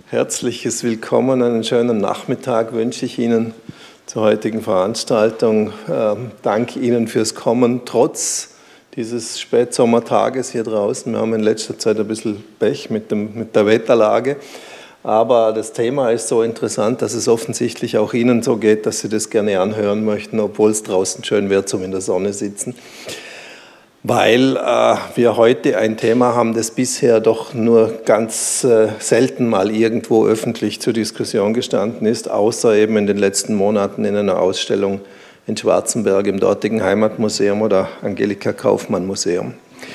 Herzliches Willkommen, einen schönen Nachmittag wünsche ich Ihnen zur heutigen Veranstaltung. Danke Ihnen fürs Kommen, trotz dieses Spätsommertages hier draußen. Wir haben in letzter Zeit ein bisschen Pech mit der Wetterlage, aber das Thema ist so interessant, dass es offensichtlich auch Ihnen so geht, dass Sie das gerne anhören möchten, obwohl es draußen schön wird zum in der Sonne sitzen. Weil wir heute ein Thema haben, das bisher doch nur ganz selten mal irgendwo öffentlich zur Diskussion gestanden ist, außer eben in den letzten Monaten in einer Ausstellung in Schwarzenberg im dortigen Heimatmuseum oder Angelika Kaufmann Museum.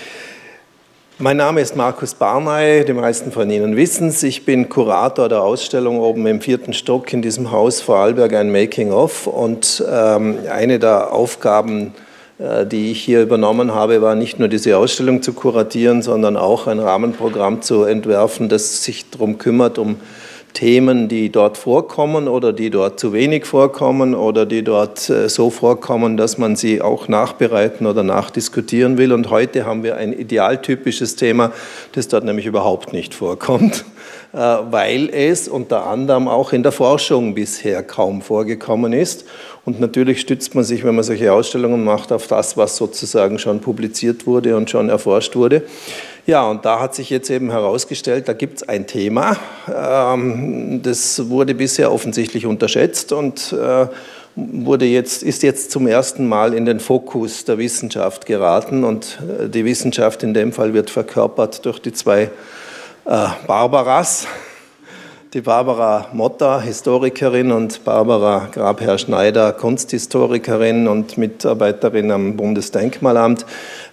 Mein Name ist Markus Barnay, die meisten von Ihnen wissen es. Ich bin Kurator der Ausstellung oben im 4. Stock in diesem Haus Vorarlberg, ein Making-of. Und eine der Aufgaben, die ich hier übernommen habe, war nicht nur diese Ausstellung zu kuratieren, sondern auch ein Rahmenprogramm zu entwerfen, das sich darum kümmert, um Themen, die dort vorkommen oder die dort zu wenig vorkommen oder die dort so vorkommen, dass man sie auch nachbereiten oder nachdiskutieren will. Und heute haben wir ein idealtypisches Thema, das dort nämlich überhaupt nicht vorkommt, weil es unter anderem auch in der Forschung bisher kaum vorgekommen ist. Und natürlich stützt man sich, wenn man solche Ausstellungen macht, auf das, was sozusagen schon publiziert wurde und schon erforscht wurde. Ja, und da hat sich jetzt eben herausgestellt, da gibt es ein Thema, das wurde bisher offensichtlich unterschätzt und ist jetzt zum ersten Mal in den Fokus der Wissenschaft geraten. Und die Wissenschaft in dem Fall wird verkörpert durch die zwei Barbaras. Die Barbara Motta, Historikerin, und Barbara Grabherr-Schneider, Kunsthistorikerin und Mitarbeiterin am Bundesdenkmalamt.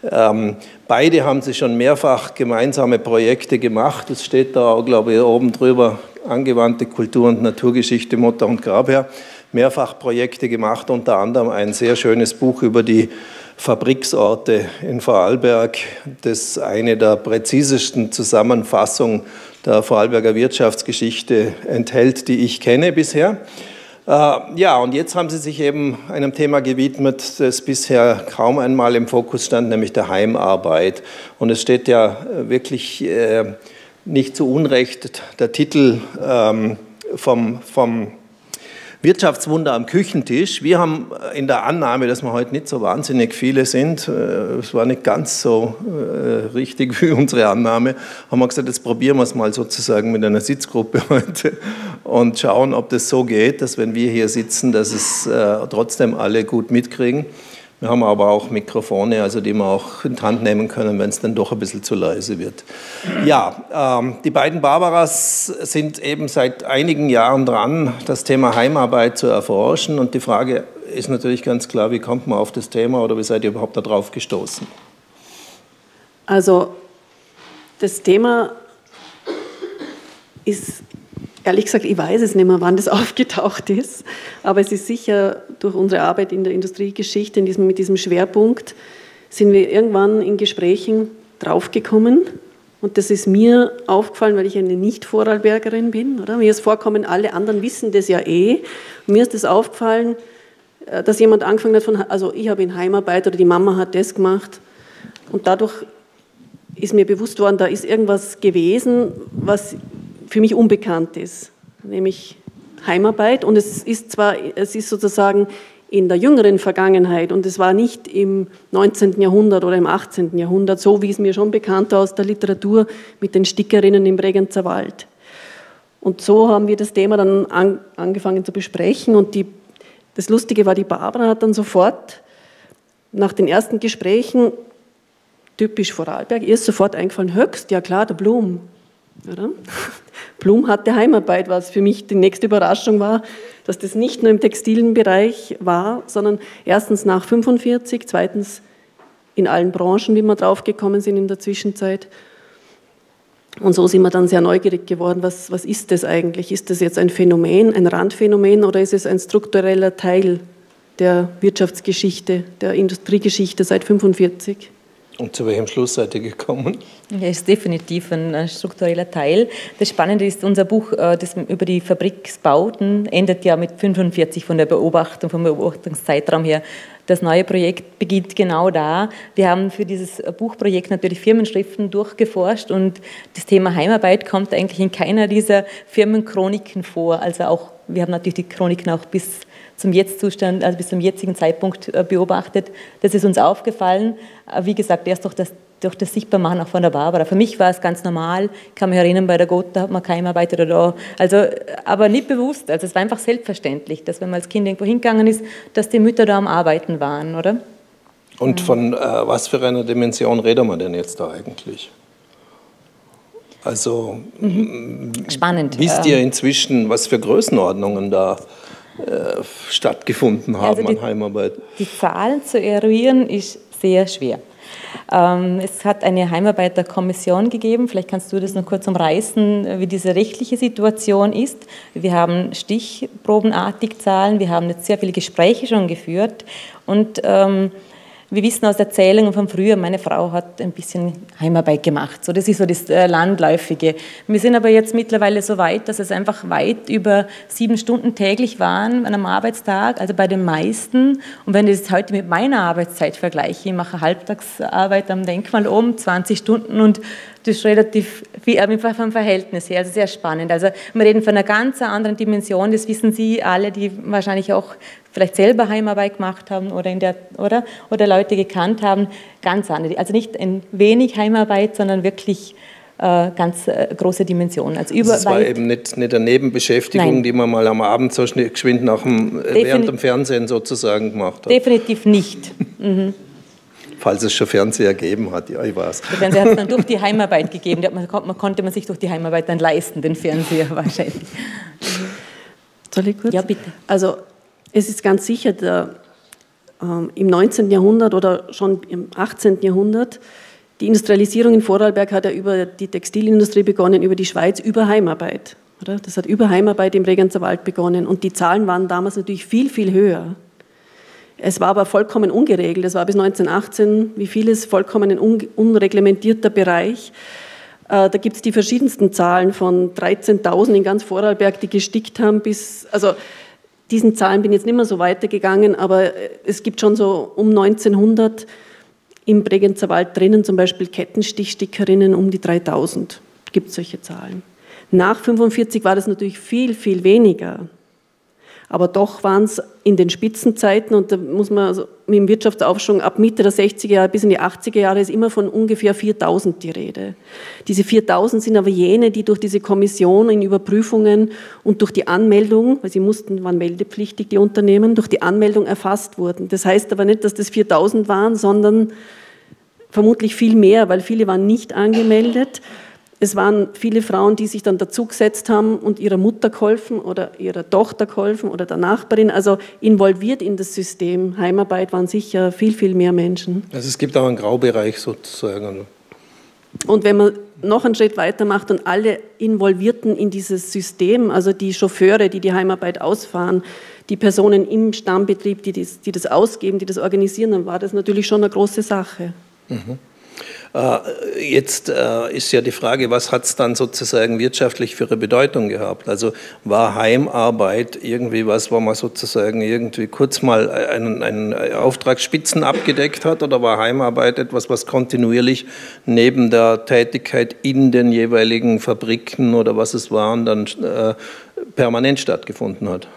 Beide haben sie schon mehrfach gemeinsame Projekte gemacht. Es steht da auch, glaube ich, oben drüber, angewandte Kultur- und Naturgeschichte, Motta und Grabherr. Mehrfach Projekte gemacht, unter anderem ein sehr schönes Buch über die Fabriksorte in Vorarlberg, das eine der präzisesten Zusammenfassungen der Vorarlberger Wirtschaftsgeschichte enthält, die ich kenne bisher. Ja, und jetzt haben Sie sich eben einem Thema gewidmet, das bisher kaum einmal im Fokus stand, nämlich der Heimarbeit. Und es steht ja wirklich nicht zu Unrecht der Titel vom Wirtschaftswunder am Küchentisch. Wir haben in der Annahme, dass wir heute nicht so wahnsinnig viele sind, es war nicht ganz so richtig wie unsere Annahme, haben wir gesagt, jetzt probieren wir es mal sozusagen mit einer Sitzgruppe heute und schauen, ob das so geht, dass wenn wir hier sitzen, dass es trotzdem alle gut mitkriegen. Wir haben aber auch Mikrofone, also die wir auch in die Hand nehmen können, wenn es dann doch ein bisschen zu leise wird. Ja, die beiden Barbaras sind eben seit einigen Jahren dran, das Thema Heimarbeit zu erforschen. Und die Frage ist natürlich ganz klar, wie kommt man auf das Thema oder wie seid ihr überhaupt darauf gestoßen? Also das Thema ist, ehrlich gesagt, ich weiß es nicht mehr, wann das aufgetaucht ist, aber es ist sicher durch unsere Arbeit in der Industriegeschichte, mit diesem Schwerpunkt, sind wir irgendwann in Gesprächen draufgekommen. Und das ist mir aufgefallen, weil ich eine Nicht-Vorarlbergerin bin. Oder? Mir ist vorkommen, alle anderen wissen das ja eh. Und mir ist das aufgefallen, dass jemand angefangen hat, also ich habe in Heimarbeit oder die Mama hat das gemacht. Und dadurch ist mir bewusst worden, da ist irgendwas gewesen, was für mich unbekannt ist, nämlich Heimarbeit. Und es ist sozusagen in der jüngeren Vergangenheit und es war nicht im 19. Jahrhundert oder im 18. Jahrhundert, so wie es mir schon bekannt war aus der Literatur mit den Stickerinnen im Bregenzer Wald. Und so haben wir das Thema dann angefangen zu besprechen und das Lustige war, die Barbara hat dann sofort nach den ersten Gesprächen, typisch Vorarlberg, ihr ist sofort eingefallen, Höchst, ja klar, der Blum. Oder? Blum hatte Heimarbeit, was für mich die nächste Überraschung war, dass das nicht nur im textilen Bereich war, sondern erstens nach 1945, zweitens in allen Branchen, wie wir draufgekommen sind in der Zwischenzeit. Und so sind wir dann sehr neugierig geworden, was ist das eigentlich? Ist das jetzt ein Phänomen, ein Randphänomen oder ist es ein struktureller Teil der Wirtschaftsgeschichte, der Industriegeschichte seit 1945? Und zu welchem Schluss seid ihr gekommen? Ja, ist definitiv ein struktureller Teil. Das Spannende ist, unser Buch das über die Fabriksbauten endet ja mit 45 von der Beobachtung, vom Beobachtungszeitraum her. Das neue Projekt beginnt genau da. Wir haben für dieses Buchprojekt natürlich Firmenschriften durchgeforscht und das Thema Heimarbeit kommt eigentlich in keiner dieser Firmenchroniken vor. Also auch, wir haben natürlich die Chroniken auch bis zum Jetzt-Zustand, also bis zum jetzigen Zeitpunkt beobachtet. Das ist uns aufgefallen. Wie gesagt, erst durch das Sichtbarmachen auch von der Barbara. Für mich war es ganz normal. Ich kann mich erinnern, bei der Gotha hat man Heimarbeit oder da. Also, aber nicht bewusst. Also es war einfach selbstverständlich, dass wenn man als Kind irgendwo hingegangen ist, dass die Mütter da am Arbeiten waren, oder? Und von was für einer Dimension reden wir denn jetzt da eigentlich? Also spannend. Wisst ihr inzwischen, was für Größenordnungen da stattgefunden haben also an Heimarbeit? Die Zahlen zu eruieren ist sehr schwer. Es hat eine Heimarbeiterkommission gegeben, vielleicht kannst du das noch kurz umreißen, wie diese rechtliche Situation ist. Wir haben stichprobenartig Zahlen, wir haben jetzt sehr viele Gespräche schon geführt und wir wissen aus Erzählungen von früher, meine Frau hat ein bisschen Heimarbeit gemacht. So, das ist so das Landläufige. Wir sind aber jetzt mittlerweile so weit, dass es einfach weit über 7 Stunden täglich waren an einem Arbeitstag, also bei den meisten. Und wenn ich das heute mit meiner Arbeitszeit vergleiche, ich mache Halbtagsarbeit am Denkmal 20 Stunden und das ist relativ viel, einfach vom Verhältnis her, also sehr spannend. Also wir reden von einer ganz anderen Dimension, das wissen Sie alle, die wahrscheinlich auch vielleicht selber Heimarbeit gemacht haben oder Leute gekannt haben, ganz andere. Also nicht ein wenig Heimarbeit, sondern wirklich ganz große Dimensionen. Also das war eben nicht eine Nebenbeschäftigung, Nein. Die man mal am Abend so geschwind während dem Fernsehen sozusagen gemacht hat. Definitiv nicht. Mhm. Falls es schon Fernseher gegeben hat, ja, ich weiß. Der Fernseher hat es dann durch die Heimarbeit gegeben. Konnte man sich durch die Heimarbeit dann leisten, den Fernseher wahrscheinlich. Soll ich kurz? Ja, bitte. Also es ist ganz sicher, im 19. Jahrhundert oder schon im 18. Jahrhundert, die Industrialisierung in Vorarlberg hat ja über die Textilindustrie begonnen, über die Schweiz, über Heimarbeit. Oder? Das hat über Heimarbeit im Bregenzer Wald begonnen. Und die Zahlen waren damals natürlich viel, viel höher. Es war aber vollkommen ungeregelt. Es war bis 1918, wie vieles, vollkommen ein unreglementierter Bereich. Da gibt es die verschiedensten Zahlen von 13.000 in ganz Vorarlberg, die gestickt haben bis, also diesen Zahlen bin ich jetzt nicht mehr so weitergegangen, aber es gibt schon so um 1900 im Bregenzer Wald drinnen zum Beispiel Kettenstichstickerinnen um die 3.000. Gibt es solche Zahlen. Nach 1945 war das natürlich viel, viel weniger. Aber doch waren es in den Spitzenzeiten, und da muss man also mit dem Wirtschaftsaufschwung ab Mitte der 60er Jahre bis in die 80er Jahre ist immer von ungefähr 4.000 die Rede. Diese 4.000 sind aber jene, die durch diese Kommission in Überprüfungen und durch die Anmeldung, weil sie waren meldepflichtig, die Unternehmen, durch die Anmeldung erfasst wurden. Das heißt aber nicht, dass das 4.000 waren, sondern vermutlich viel mehr, weil viele waren nicht angemeldet. Es waren viele Frauen, die sich dann dazugesetzt haben und ihrer Mutter geholfen oder ihrer Tochter geholfen oder der Nachbarin. Also involviert in das System Heimarbeit waren sicher viel, viel mehr Menschen. Also es gibt auch einen Graubereich sozusagen. Und wenn man noch einen Schritt weiter macht und alle Involvierten in dieses System, also die Chauffeure, die die Heimarbeit ausfahren, die Personen im Stammbetrieb, die das ausgeben, die das organisieren, dann war das natürlich schon eine große Sache. Mhm. Jetzt ist ja die Frage, was hat es dann sozusagen wirtschaftlich für eine Bedeutung gehabt? Also war Heimarbeit irgendwie was, wo man sozusagen irgendwie kurz mal einen Auftragsspitzen abgedeckt hat, oder war Heimarbeit etwas, was kontinuierlich neben der Tätigkeit in den jeweiligen Fabriken oder was es waren, dann permanent stattgefunden hat?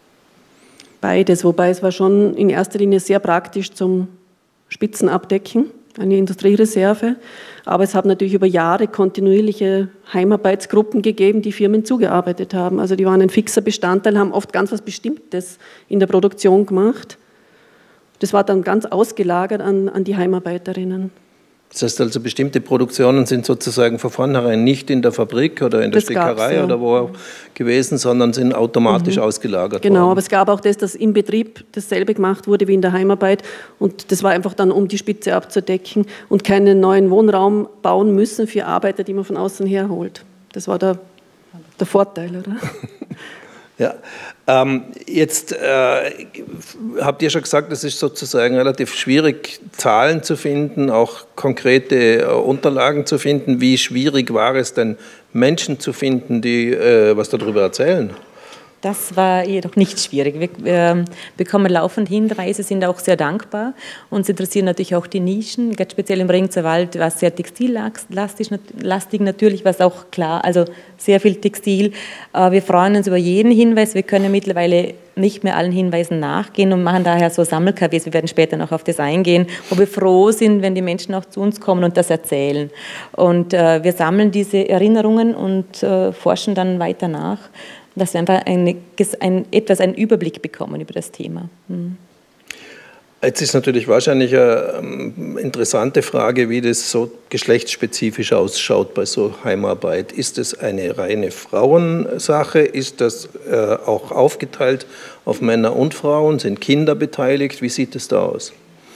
Beides, wobei es war schon in erster Linie sehr praktisch zum Spitzenabdecken. Eine Industriereserve, aber es hat natürlich über Jahre kontinuierliche Heimarbeitsgruppen gegeben, die Firmen zugearbeitet haben. Also die waren ein fixer Bestandteil, haben oft ganz was Bestimmtes in der Produktion gemacht. Das war dann ganz ausgelagert an die Heimarbeiterinnen. Das heißt also, bestimmte Produktionen sind sozusagen von vornherein nicht in der Fabrik oder in der Stickerei ja. Oder wo auch gewesen, sondern sind automatisch ausgelagert worden. Genau, aber es gab auch das, dass im Betrieb dasselbe gemacht wurde wie in der Heimarbeit, und das war einfach dann, um die Spitze abzudecken und keinen neuen Wohnraum bauen müssen für Arbeiter, die man von außen herholt. Das war der Vorteil, oder? Ja, jetzt habt ihr schon gesagt, es ist sozusagen relativ schwierig, Zahlen zu finden, auch konkrete Unterlagen zu finden. Wie schwierig war es denn, Menschen zu finden, die was darüber erzählen? Das war jedoch nicht schwierig. Wir bekommen laufend Hinweise, sind auch sehr dankbar. Uns interessieren natürlich auch die Nischen, ganz speziell im Regenscher Wald war es sehr textillastig natürlich, was auch klar, also sehr viel Textil. Wir freuen uns über jeden Hinweis. Wir können mittlerweile nicht mehr allen Hinweisen nachgehen und machen daher so Sammel-KWs. Wir werden später noch auf das eingehen, wo wir froh sind, wenn die Menschen auch zu uns kommen und das erzählen. Und wir sammeln diese Erinnerungen und forschen dann weiter nach, dass wir einfach einen Überblick bekommen über das Thema. Jetzt ist natürlich wahrscheinlich eine interessante Frage, wie das so geschlechtsspezifisch ausschaut bei so Heimarbeit. Ist es eine reine Frauensache? Ist das auch aufgeteilt auf Männer und Frauen? Sind Kinder beteiligt? Wie sieht es da aus?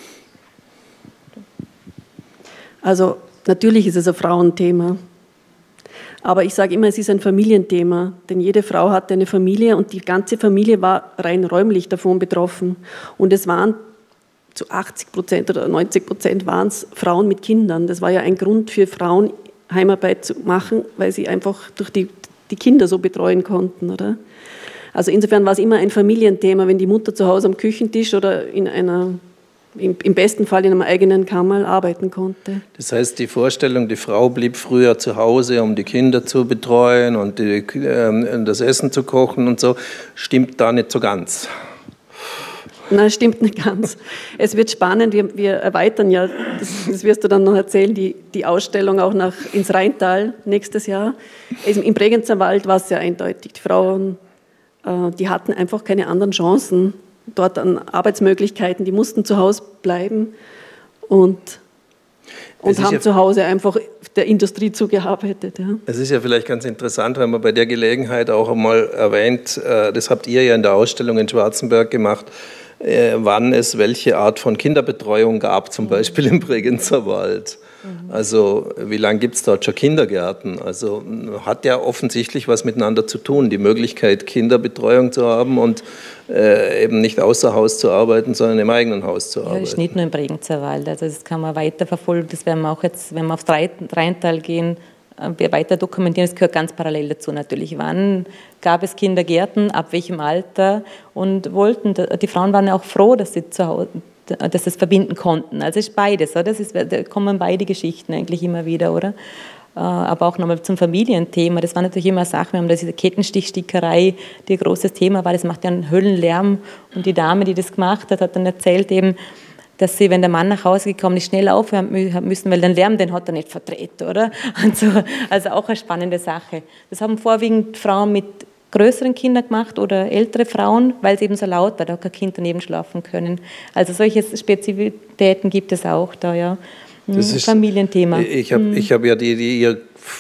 Also natürlich ist es ein Frauenthema. Aber ich sage immer, es ist ein Familienthema, denn jede Frau hatte eine Familie und die ganze Familie war rein räumlich davon betroffen. Und es waren zu 80% oder 90% waren es Frauen mit Kindern. Das war ja ein Grund für Frauen, Heimarbeit zu machen, weil sie einfach durch die Kinder so betreuen konnten, oder? Also insofern war es immer ein Familienthema, wenn die Mutter zu Hause am Küchentisch oder im besten Fall in einem eigenen Kammerl arbeiten konnte. Das heißt, die Vorstellung, die Frau blieb früher zu Hause, um die Kinder zu betreuen und das Essen zu kochen und so, stimmt da nicht so ganz. Nein, stimmt nicht ganz. Es wird spannend, wir erweitern ja, das wirst du dann noch erzählen, die Ausstellung auch ins Rheintal nächstes Jahr. Im Bregenzer Wald war es sehr eindeutig. Die Frauen, die hatten einfach keine anderen Chancen dort an Arbeitsmöglichkeiten, die mussten zu Hause bleiben und haben zu Hause einfach der Industrie zugearbeitet. Ja. Es ist ja vielleicht ganz interessant, wenn man bei der Gelegenheit auch einmal erwähnt, das habt ihr ja in der Ausstellung in Schwarzenberg gemacht, wann es welche Art von Kinderbetreuung gab, zum Beispiel im Bregenzer Wald. Also wie lange gibt es dort schon Kindergärten? Also hat ja offensichtlich was miteinander zu tun, die Möglichkeit, Kinderbetreuung zu haben und eben nicht außer Haus zu arbeiten, sondern im eigenen Haus zu arbeiten. Ja, das ist nicht nur im Bregenzer Wald, also das kann man weiter verfolgen, das werden wir auch jetzt, wenn wir aufs Rheintal gehen, weiter dokumentieren, das gehört ganz parallel dazu natürlich. Wann gab es Kindergärten, ab welchem Alter und die Frauen waren ja auch froh, dass sie zu Hause dass das verbinden konnten. Also es ist beides, oder? Da kommen beide Geschichten eigentlich immer wieder, oder? Aber auch nochmal zum Familienthema, das war natürlich immer eine Sache, wir haben diese Kettenstichstickerei, die ein großes Thema war, das macht ja einen Höllenlärm und die Dame, die das gemacht hat, hat dann erzählt eben, dass sie, wenn der Mann nach Hause gekommen ist, schnell aufhören müssen, weil den Lärm, den hat er nicht verdreht, oder? Also auch eine spannende Sache. Das haben vorwiegend Frauen mit größeren Kindern gemacht oder ältere Frauen, weil es eben so laut war, da kein Kind daneben schlafen können. Also solche Spezifitäten gibt es auch da, ja. Das ist Familienthema. Ich hab ja die ihr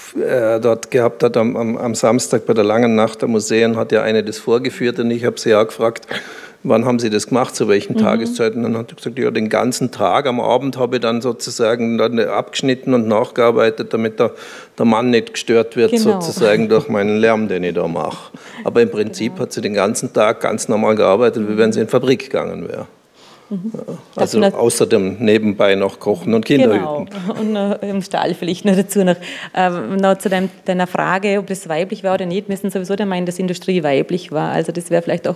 dort gehabt hat am Samstag bei der Langen Nacht der Museen, hat ja eine das vorgeführt und ich habe sie ja gefragt, wann haben Sie das gemacht, zu welchen Tageszeiten? Und dann hat er gesagt, ja, den ganzen Tag. Am Abend habe ich dann sozusagen abgeschnitten und nachgearbeitet, damit der Mann nicht gestört wird, sozusagen durch meinen Lärm, den ich da mache. Aber im Prinzip hat sie den ganzen Tag ganz normal gearbeitet, wie wenn sie in die Fabrik gegangen wäre. Ja, also außerdem nebenbei noch kochen und Kinder hüten. Und im Stall vielleicht noch dazu noch. Noch zu deiner Frage, ob das weiblich war oder nicht, wir sind sowieso der Meinung, dass Industrie weiblich war. Also das wäre vielleicht auch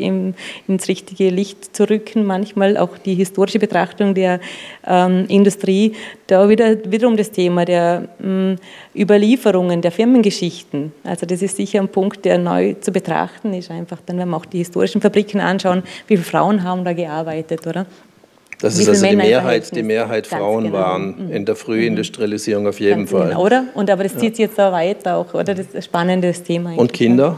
ins richtige Licht zu rücken, manchmal auch die historische Betrachtung der Industrie. Da wiederum das Thema der Überlieferungen, der Firmengeschichten. Also das ist sicher ein Punkt, der neu zu betrachten ist, einfach dann, wenn wir auch die historischen Fabriken anschauen, wie viele Frauen haben da gearbeitet, oder? Das ist also die Mehrheit Frauen waren in der Frühindustrialisierung auf jeden Fall. Genau, oder? Und aber das zieht sich jetzt auch weiter, auch, oder? Das ist ein spannendes Thema. Und Kinder?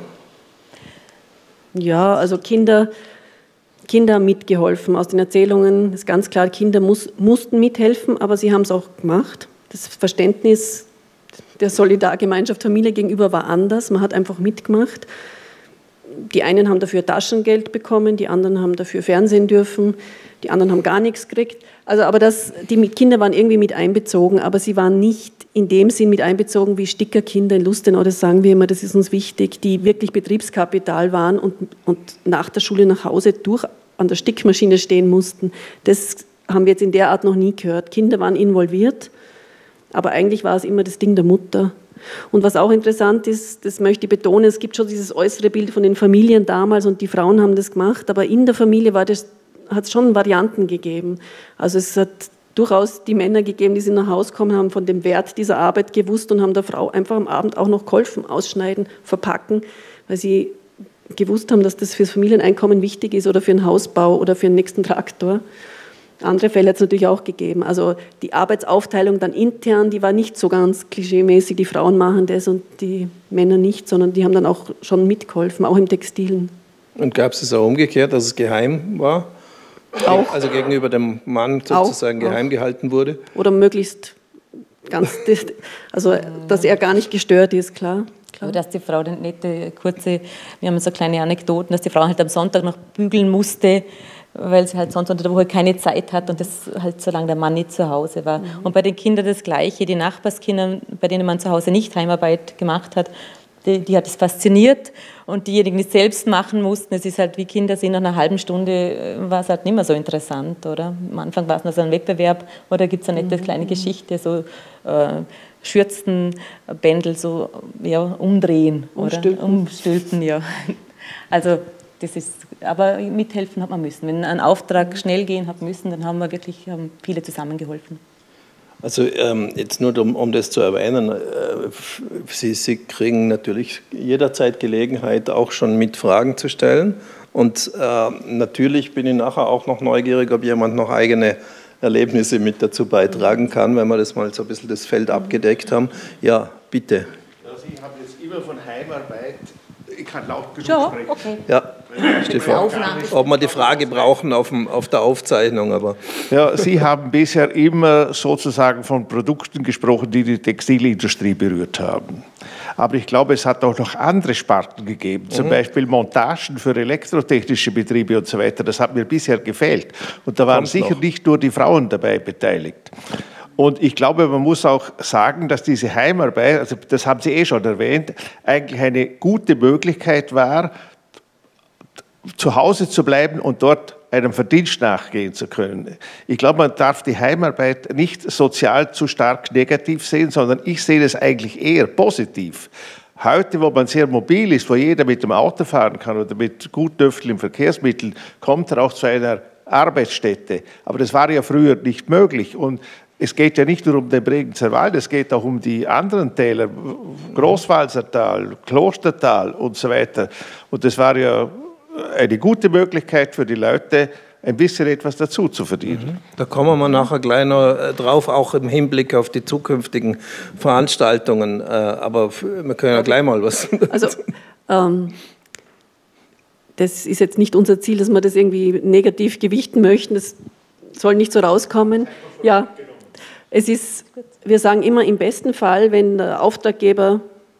Ja, also Kinder haben mitgeholfen. Aus den Erzählungen ist ganz klar, Kinder mussten mithelfen, aber sie haben es auch gemacht. Das Verständnis der Solidargemeinschaft Familie gegenüber war anders. Man hat einfach mitgemacht. Die einen haben dafür Taschengeld bekommen, die anderen haben dafür Fernsehen dürfen, die anderen haben gar nichts gekriegt. Also, aber die Kinder waren irgendwie mit einbezogen, aber sie waren nicht in dem Sinn mit einbezogen wie Stickerkinder in Lustenau, das sagen wir immer, das ist uns wichtig, die wirklich Betriebskapital waren und nach der Schule nach Hause an der Stickmaschine stehen mussten. Das haben wir jetzt in der Art noch nie gehört. Kinder waren involviert, aber eigentlich war es immer das Ding der Mutter. Und was auch interessant ist, das möchte ich betonen, es gibt schon dieses äußere Bild von den Familien damals und die Frauen haben das gemacht, aber in der Familie hat es schon Varianten gegeben. Also es hat durchaus die Männer gegeben, die sind nach Hause gekommen, haben von dem Wert dieser Arbeit gewusst und haben der Frau einfach am Abend auch noch geholfen, ausschneiden, verpacken, weil sie gewusst haben, dass das fürs Familieneinkommen wichtig ist oder für einen Hausbau oder für den nächsten Traktor. Andere Fälle hat es natürlich auch gegeben. Also die Arbeitsaufteilung dann intern, die war nicht so ganz klischeemäßig, die Frauen machen das und die Männer nicht, sondern die haben dann auch schon mitgeholfen, auch im Textilen. Und gab es auch umgekehrt, dass es geheim war? Auch. Also gegenüber dem Mann sozusagen geheim gehalten wurde? Oder möglichst ganz, also dass er gar nicht gestört ist, klar. Aber dass die Frau dann nicht wir haben so kleine Anekdoten, dass die Frau halt am Sonntag noch bügeln musste, weil sie halt sonst unter der Woche keine Zeit hat und das halt solange der Mann nicht zu Hause war. Und bei den Kindern das Gleiche, die Nachbarskinder, bei denen man zu Hause nicht Heimarbeit gemacht hat, die hat es fasziniert und diejenigen, die es selbst machen mussten, es ist halt wie Kinder sind, nach einer halben Stunde war es halt nicht mehr so interessant, oder? Am Anfang war es noch so ein Wettbewerb oder gibt es eine nette kleine Geschichte, so Schürzenbändel so ja, umdrehen oder umstülpen, ja. Also das ist, aber mithelfen hat man müssen. Wenn ein Auftrag schnell gehen hat müssen, dann haben viele zusammengeholfen. Also jetzt nur um das zu erwähnen, Sie kriegen natürlich jederzeit Gelegenheit, auch schon mit Fragen zu stellen. Und natürlich bin ich nachher auch noch neugierig, ob jemand noch eigene Erlebnisse mit dazu beitragen kann, wenn wir das mal so ein bisschen das Feld abgedeckt haben. Ja, bitte. Ja, Sie haben jetzt immer von Heimarbeit, ich kann laut genug sprechen. Okay. Ja. Ob wir die Frage brauchen auf der Aufzeichnung. Aber. Ja, Sie haben bisher immer sozusagen von Produkten gesprochen, die die Textilindustrie berührt haben. Aber ich glaube, es hat auch noch andere Sparten gegeben, zum Beispiel Montagen für elektrotechnische Betriebe und so weiter. Das hat mir bisher gefehlt. Und da waren sicher nicht nur die Frauen dabei beteiligt. Und ich glaube, man muss auch sagen, dass diese Heimarbeit, also das haben Sie schon erwähnt, eigentlich eine gute Möglichkeit war, zu Hause zu bleiben und dort einem Verdienst nachgehen zu können. Ich glaube, man darf die Heimarbeit nicht sozial zu stark negativ sehen, sondern ich sehe das eigentlich eher positiv. Heute, wo man sehr mobil ist, wo jeder mit dem Auto fahren kann oder mit guten öffentlichen Verkehrsmitteln, kommt er auch zu einer Arbeitsstätte. Aber das war ja früher nicht möglich. Und es geht ja nicht nur um den Bregenzer Wald, es geht auch um die anderen Täler, Großwalsertal, Klostertal und so weiter. Und das war ja eine gute Möglichkeit für die Leute, ein bisschen etwas dazu zu verdienen. Da kommen wir nachher gleich noch drauf, auch im Hinblick auf die zukünftigen Veranstaltungen. Aber wir können ja gleich mal was. Also, das ist jetzt nicht unser Ziel, dass wir das irgendwie negativ gewichten möchten. Das soll nicht so rauskommen. Ja, es ist, wir sagen immer im besten Fall, wenn der Auftraggeber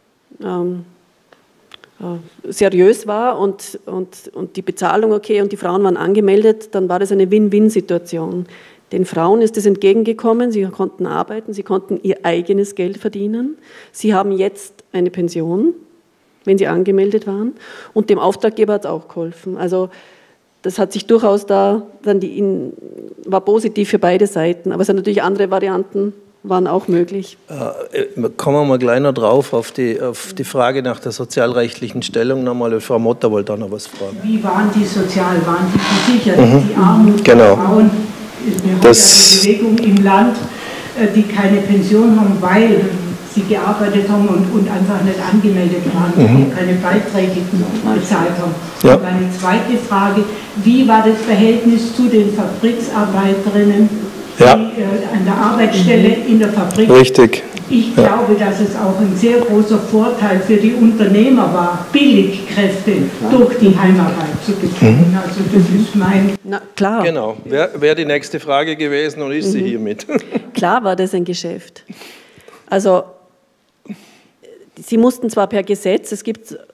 seriös war und die Bezahlung okay und die Frauen waren angemeldet, dann war das eine Win-Win-Situation. Den Frauen ist es entgegengekommen, sie konnten arbeiten, sie konnten ihr eigenes Geld verdienen. Sie haben jetzt eine Pension, wenn sie angemeldet waren, und dem Auftraggeber hat es auch geholfen. Also das hat sich durchaus war positiv für beide Seiten, aber es sind natürlich andere Varianten, waren auch möglich. Kommen wir mal gleich noch drauf auf die Frage nach der sozialrechtlichen Stellung. Nochmal, Frau Motter wollte auch noch was fragen. Wie waren die sozial? Waren die gesichert? Die Armut der Frauen? Wir haben ja eine Bewegung im Land, die keine Pension haben, weil sie gearbeitet haben und einfach nicht angemeldet waren, keine Beiträge bezahlt haben. Ja. Und meine zweite Frage, wie war das Verhältnis zu den Fabriksarbeiterinnen, die an der Arbeitsstelle in der Fabrik? Richtig. Ich glaube, dass es auch ein sehr großer Vorteil für die Unternehmer war, Billigkräfte durch die Heimarbeit zu bekommen. Also das ist mein... Na klar. Genau, wäre die nächste Frage gewesen und ist sie hiermit. Klar war das ein Geschäft. Also sie mussten zwar per Gesetz, es gibt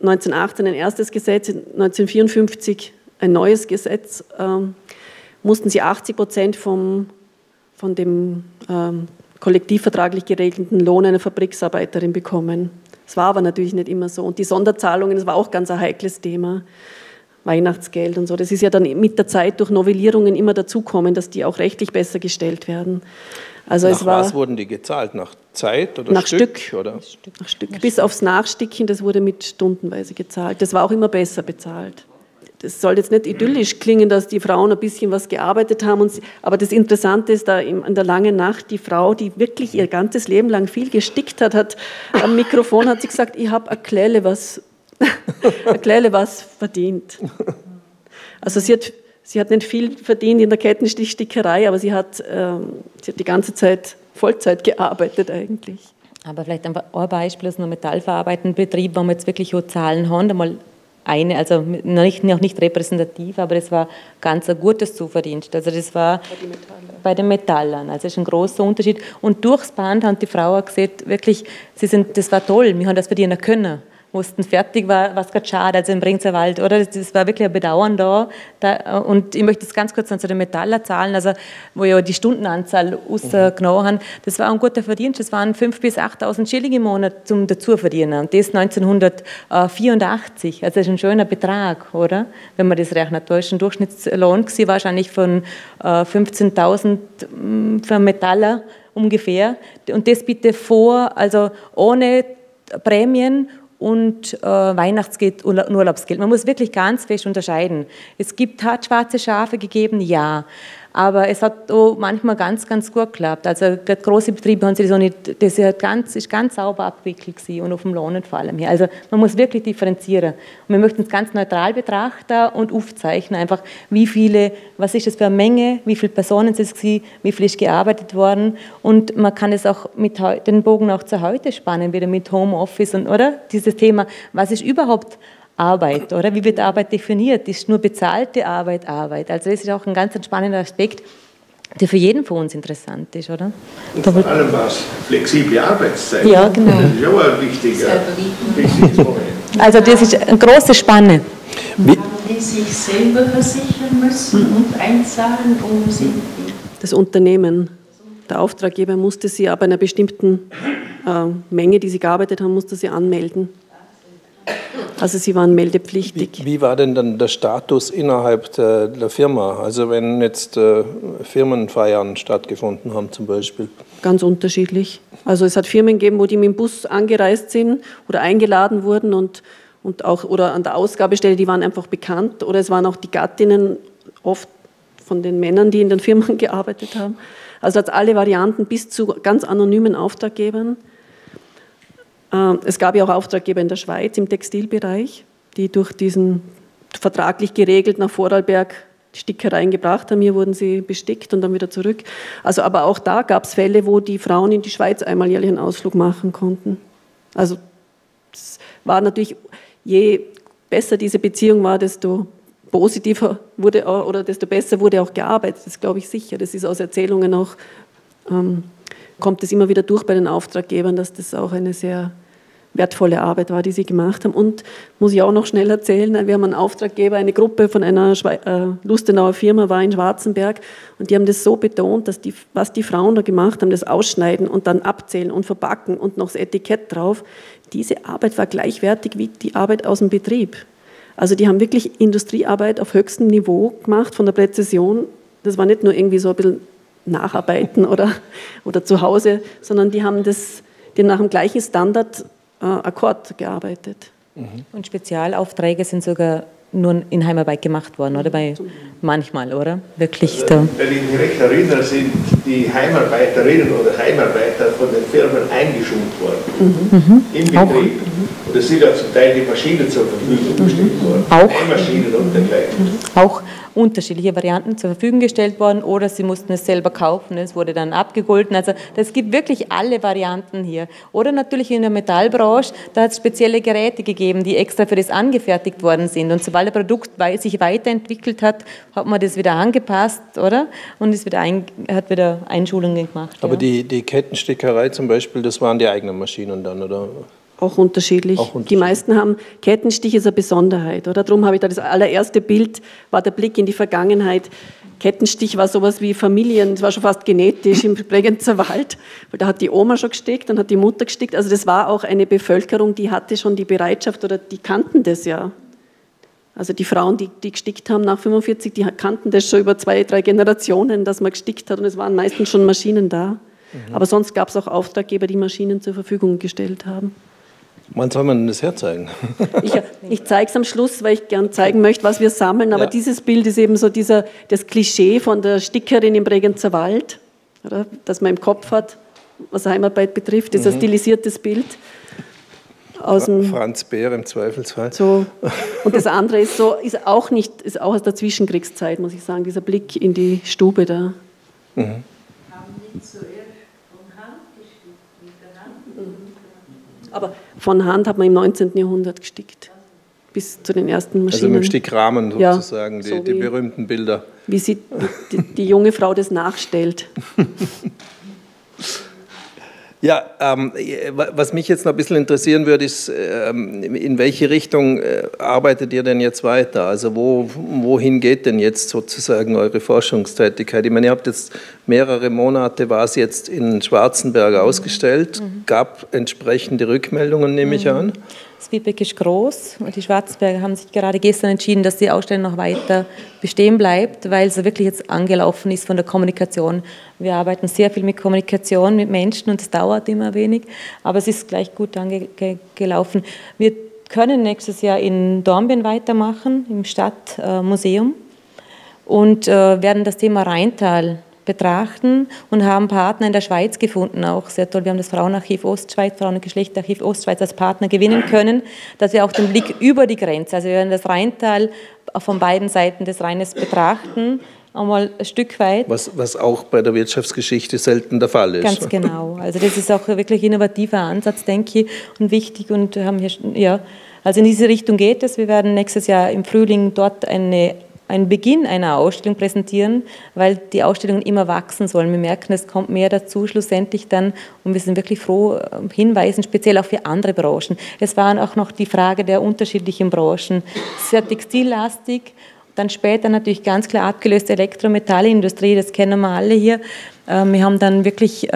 1918 ein erstes Gesetz, 1954 ein neues Gesetz, mussten sie 80% von dem kollektivvertraglich geregelten Lohn einer Fabriksarbeiterin bekommen. Das war aber natürlich nicht immer so. Und die Sonderzahlungen, das war auch ganz ein heikles Thema. Weihnachtsgeld und so. Das ist ja dann mit der Zeit durch Novellierungen immer dazukommen, dass die auch rechtlich besser gestellt werden. Also nach was wurden die gezahlt? Nach Zeit oder nach Stück? Oder? Nach Stück. Bis aufs Nachsticken, das wurde mit stundenweise gezahlt. Das war auch immer besser bezahlt. Das soll jetzt nicht idyllisch klingen, dass die Frauen ein bisschen was gearbeitet haben. Aber das Interessante ist da in der langen Nacht, die Frau, die wirklich ihr ganzes Leben lang viel gestickt hat am Mikrofon hat sie gesagt, ich habe eine Kleine was verdient. Also sie hat nicht viel verdient in der Kettenstickerei, aber sie hat die ganze Zeit Vollzeit gearbeitet eigentlich. Aber vielleicht ein Beispiel aus einem metallverarbeitenden Betrieb, wo wir jetzt wirklich auch Zahlen haben, einmal eine, also noch nicht repräsentativ, aber das war ganz ein gutes Zuverdienst. Also das war bei den Metallern. Also das ist ein großer Unterschied. Und durchs Band haben die Frauen gesagt, wirklich, das war toll, wir haben das verdienen können. Wo es dann fertig war, war es gerade schade, also im Bringzer Wald, oder? Das war wirklich ein Bedauern da. Und ich möchte jetzt ganz kurz zu den Metaller-Zahlen, also wo ja die Stundenanzahl ausgenommen haben, das war ein guter Verdienst, das waren 5.000 bis 8.000 Schilling im Monat zum Dazuverdienen. Und das 1984, also das ist ein schöner Betrag, oder? Wenn man das rechnet, da ist ein Durchschnittslohn gewesen, wahrscheinlich von 15.000 für einen Metaller ungefähr. Und das bitte also ohne Prämien und Weihnachtsgeld und Urlaubsgeld. Man muss wirklich ganz fest unterscheiden. Hat schwarze Schafe gegeben, ja. Aber es hat auch manchmal ganz, ganz gut geklappt. Also große Betriebe haben sie so nicht, das ist ganz sauber abgewickelt gewesen und auf dem Lohn vor allem her. Also man muss wirklich differenzieren. Und wir möchten es ganz neutral betrachten und aufzeichnen, einfach was ist das für eine Menge, wie viele Personen sind es gewesen, wie viel ist gearbeitet worden. Und man kann es auch den Bogen auch zu heute spannen, wieder mit Homeoffice oder? Dieses Thema, was ist überhaupt Arbeit, oder? Wie wird Arbeit definiert? Ist nur bezahlte Arbeit Arbeit? Also das ist auch ein ganz spannender Aspekt, der für jeden von uns interessant ist, oder? Und vor allem was flexible Arbeitszeit. Ja, genau. Das ist auch ein wichtiges Moment. Also das ist eine große Spanne. Haben die sich selber versichern müssen und einzahlen, oder sind die? Das Unternehmen, der Auftraggeber musste sie ab einer bestimmten Menge, die sie gearbeitet haben, musste sie anmelden. Also sie waren meldepflichtig. Wie war denn dann der Status innerhalb der Firma? Also wenn jetzt Firmenfeiern stattgefunden haben zum Beispiel? Ganz unterschiedlich. Also es hat Firmen gegeben, wo die mit dem Bus angereist sind oder eingeladen wurden und auch oder an der Ausgabestelle, die waren einfach bekannt. Oder es waren auch die Gattinnen oft von den Männern, die in den Firmen gearbeitet haben. Also hat es alle Varianten bis zu ganz anonymen Auftraggebern. Es gab ja auch Auftraggeber in der Schweiz im Textilbereich, die durch diesen vertraglich geregelt nach Vorarlberg die Stickereien gebracht haben. Hier wurden sie bestickt und dann wieder zurück. Also, aber auch da gab es Fälle, wo die Frauen in die Schweiz einmal jährlich einen Ausflug machen konnten. Also es war natürlich, je besser diese Beziehung war, desto positiver wurde oder desto besser wurde auch gearbeitet. Das glaube ich sicher. Das ist aus Erzählungen auch, kommt es immer wieder durch bei den Auftraggebern, dass das auch eine sehr wertvolle Arbeit war, die sie gemacht haben. Und muss ich auch noch schnell erzählen, wir haben einen Auftraggeber, eine Gruppe von einer Lustenauer Firma war in Schwarzenberg und die haben das so betont, dass was die Frauen da gemacht haben, das Ausschneiden und dann abzählen und verpacken und noch das Etikett drauf, diese Arbeit war gleichwertig wie die Arbeit aus dem Betrieb. Also die haben wirklich Industriearbeit auf höchstem Niveau gemacht, von der Präzision. Das war nicht nur irgendwie so ein bisschen Nacharbeiten oder zu Hause, sondern die haben nach dem gleichen Standard Akkord gearbeitet. Und Spezialaufträge sind sogar nur in Heimarbeit gemacht worden, oder? Manchmal, oder? Wirklich da. Wenn ich mich recht erinnere, sind die Heimarbeiterinnen oder Heimarbeiter von den Firmen eingeschult worden. Im Betrieb. Und es sind ja zum Teil die Maschinen zur Verfügung gestellt worden. Nähmaschinen und dergleichen. Auch unterschiedliche Varianten zur Verfügung gestellt worden oder sie mussten es selber kaufen, es wurde dann abgegolten. Also es gibt wirklich alle Varianten hier. Oder natürlich in der Metallbranche, da hat es spezielle Geräte gegeben, die extra für das angefertigt worden sind. Und sobald das Produkt sich weiterentwickelt hat, hat man das wieder angepasst, oder? Und hat wieder Einschulungen gemacht. Aber die Kettenstickerei zum Beispiel, das waren die eigenen Maschinen dann, oder? Auch unterschiedlich. Die meisten haben, Kettenstich ist eine Besonderheit, oder? Darum habe ich da das allererste Bild, war der Blick in die Vergangenheit. Kettenstich war sowas wie Familien, das war schon fast genetisch im Bregenzer Wald, weil da hat die Oma schon gestickt, dann hat die Mutter gestickt. Also das war auch eine Bevölkerung, die hatte schon die Bereitschaft oder die kannten das ja. Also die Frauen, die gestickt haben nach 45, die kannten das schon über 2, 3 Generationen, dass man gestickt hat und es waren meistens schon Maschinen da. Aber sonst gab es auch Auftraggeber, die Maschinen zur Verfügung gestellt haben. Wann soll man das herzeigen? Ich zeige es am Schluss, weil ich gern zeigen möchte, was wir sammeln. Aber dieses Bild ist eben so das Klischee von der Stickerin im Bregenzer Wald, oder? Das man im Kopf hat, was Heimarbeit betrifft. Das ist ein stilisiertes Bild. Aus dem Franz Beer im Zweifelsfall. So. Und das andere ist auch aus der Zwischenkriegszeit, muss ich sagen, dieser Blick in die Stube da. Haben die zuerst von Hand gestickt, mit der Hand? Aber von Hand hat man im 19. Jahrhundert gestickt, bis zu den ersten Maschinen. Also mit dem Stickrahmen sozusagen, so die berühmten Bilder. Wie sie die junge Frau das nachstellt. Ja, was mich jetzt noch ein bisschen interessieren würde, ist, in welche Richtung arbeitet ihr denn jetzt weiter? Also wohin geht denn jetzt sozusagen eure Forschungstätigkeit? Ich meine, ihr habt jetzt mehrere Monate, war es jetzt in Schwarzenberg ausgestellt, gab entsprechende Rückmeldungen, nehme ich an. Das Feedback ist groß und die Schwarzenberger haben sich gerade gestern entschieden, dass die Ausstellung noch weiter bestehen bleibt, weil es wirklich jetzt angelaufen ist von der Kommunikation. Wir arbeiten sehr viel mit Kommunikation, mit Menschen und es dauert immer wenig, aber es ist gleich gut angelaufen. Wir können nächstes Jahr in Dornbirn weitermachen, im Stadtmuseum und werden das Thema Rheintal betrachten und haben Partner in der Schweiz gefunden, auch sehr toll. Wir haben das Frauenarchiv Ostschweiz, Frauen- und Geschlechterarchiv Ostschweiz als Partner gewinnen können, dass wir auch den Blick über die Grenze, also wir werden das Rheintal von beiden Seiten des Rheines betrachten, einmal ein Stück weit. Was auch bei der Wirtschaftsgeschichte selten der Fall ist. Ganz genau. Also das ist auch ein wirklich innovativer Ansatz, denke ich, und wichtig. Und haben hier, ja, also in diese Richtung geht es. Wir werden nächstes Jahr im Frühling dort einen Beginn einer Ausstellung präsentieren, weil die Ausstellungen immer wachsen sollen. Wir merken, es kommt mehr dazu schlussendlich dann und wir sind wirklich froh, hinweisen, speziell auch für andere Branchen. Es waren auch noch die Frage der unterschiedlichen Branchen. Sehr textillastig, dann später natürlich ganz klar abgelöst Elektrometallindustrie, das kennen wir alle hier. Wir haben dann wirklich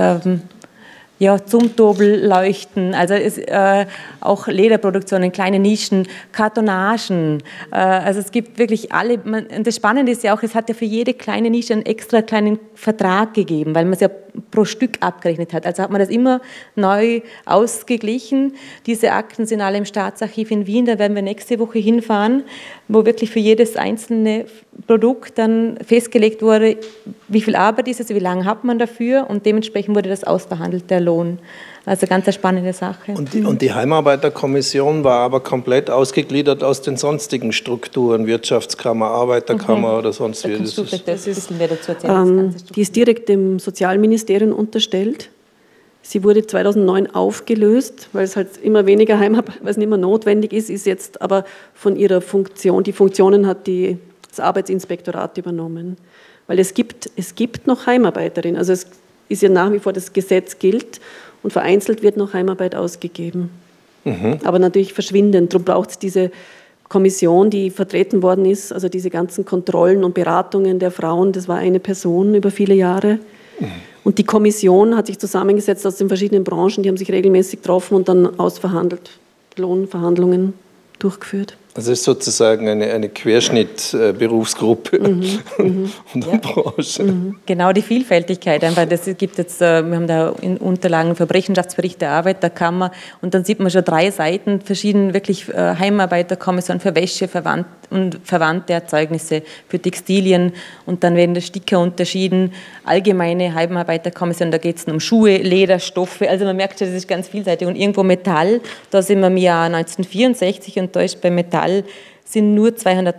Zumtobel-Leuchten, also auch Lederproduktionen, kleine Nischen, Kartonagen. Also es gibt wirklich alle. Und das Spannende ist ja auch, es hat ja für jede kleine Nische einen extra kleinen Vertrag gegeben, weil man es ja pro Stück abgerechnet hat. Also hat man das immer neu ausgeglichen. Diese Akten sind alle im Staatsarchiv in Wien, da werden wir nächste Woche hinfahren, wo wirklich für jedes einzelne Produkt dann festgelegt wurde, wie viel Arbeit ist es, wie lange hat man dafür und dementsprechend wurde das ausverhandelt, der Lohn. Also ganz eine spannende Sache. Und die Heimarbeiterkommission war aber komplett ausgegliedert aus den sonstigen Strukturen, Wirtschaftskammer, Arbeiterkammer oder sonst wie. Das ist mehr dazu erzählen. Die ist direkt dem Sozialministerium unterstellt. Sie wurde 2009 aufgelöst, weil es halt immer weniger Heimarbeit, weil es nicht mehr notwendig ist jetzt aber von ihrer Funktion, die Funktionen hat das Arbeitsinspektorat übernommen. Weil es gibt noch Heimarbeiterinnen, also es ist ja nach wie vor, das Gesetz gilt und vereinzelt wird noch Heimarbeit ausgegeben. Aber natürlich verschwindend. Darum braucht es diese Kommission, die vertreten worden ist, also diese ganzen Kontrollen und Beratungen der Frauen, das war eine Person über viele Jahre. Und die Kommission hat sich zusammengesetzt aus den verschiedenen Branchen, die haben sich regelmäßig getroffen und dann ausverhandelt, Lohnverhandlungen durchgeführt. Also es ist sozusagen eine Querschnittberufsgruppe und der Branche. Genau, die Vielfältigkeit. Einfach, das gibt jetzt, wir haben da in Unterlagen für Rechenschaftsbericht der Arbeiterkammer und dann sieht man schon 3 Seiten verschiedene wirklich Heimarbeiterkommissionen für Wäsche und verwandte Erzeugnisse, für Textilien und dann werden die Sticker unterschieden. Allgemeine Heimarbeiterkommission, da geht es um Schuhe, Leder, Stoffe, also man merkt schon, das ist ganz vielseitig. Und irgendwo Metall, da sind wir im Jahr 1964 und da ist bei Metall sind nur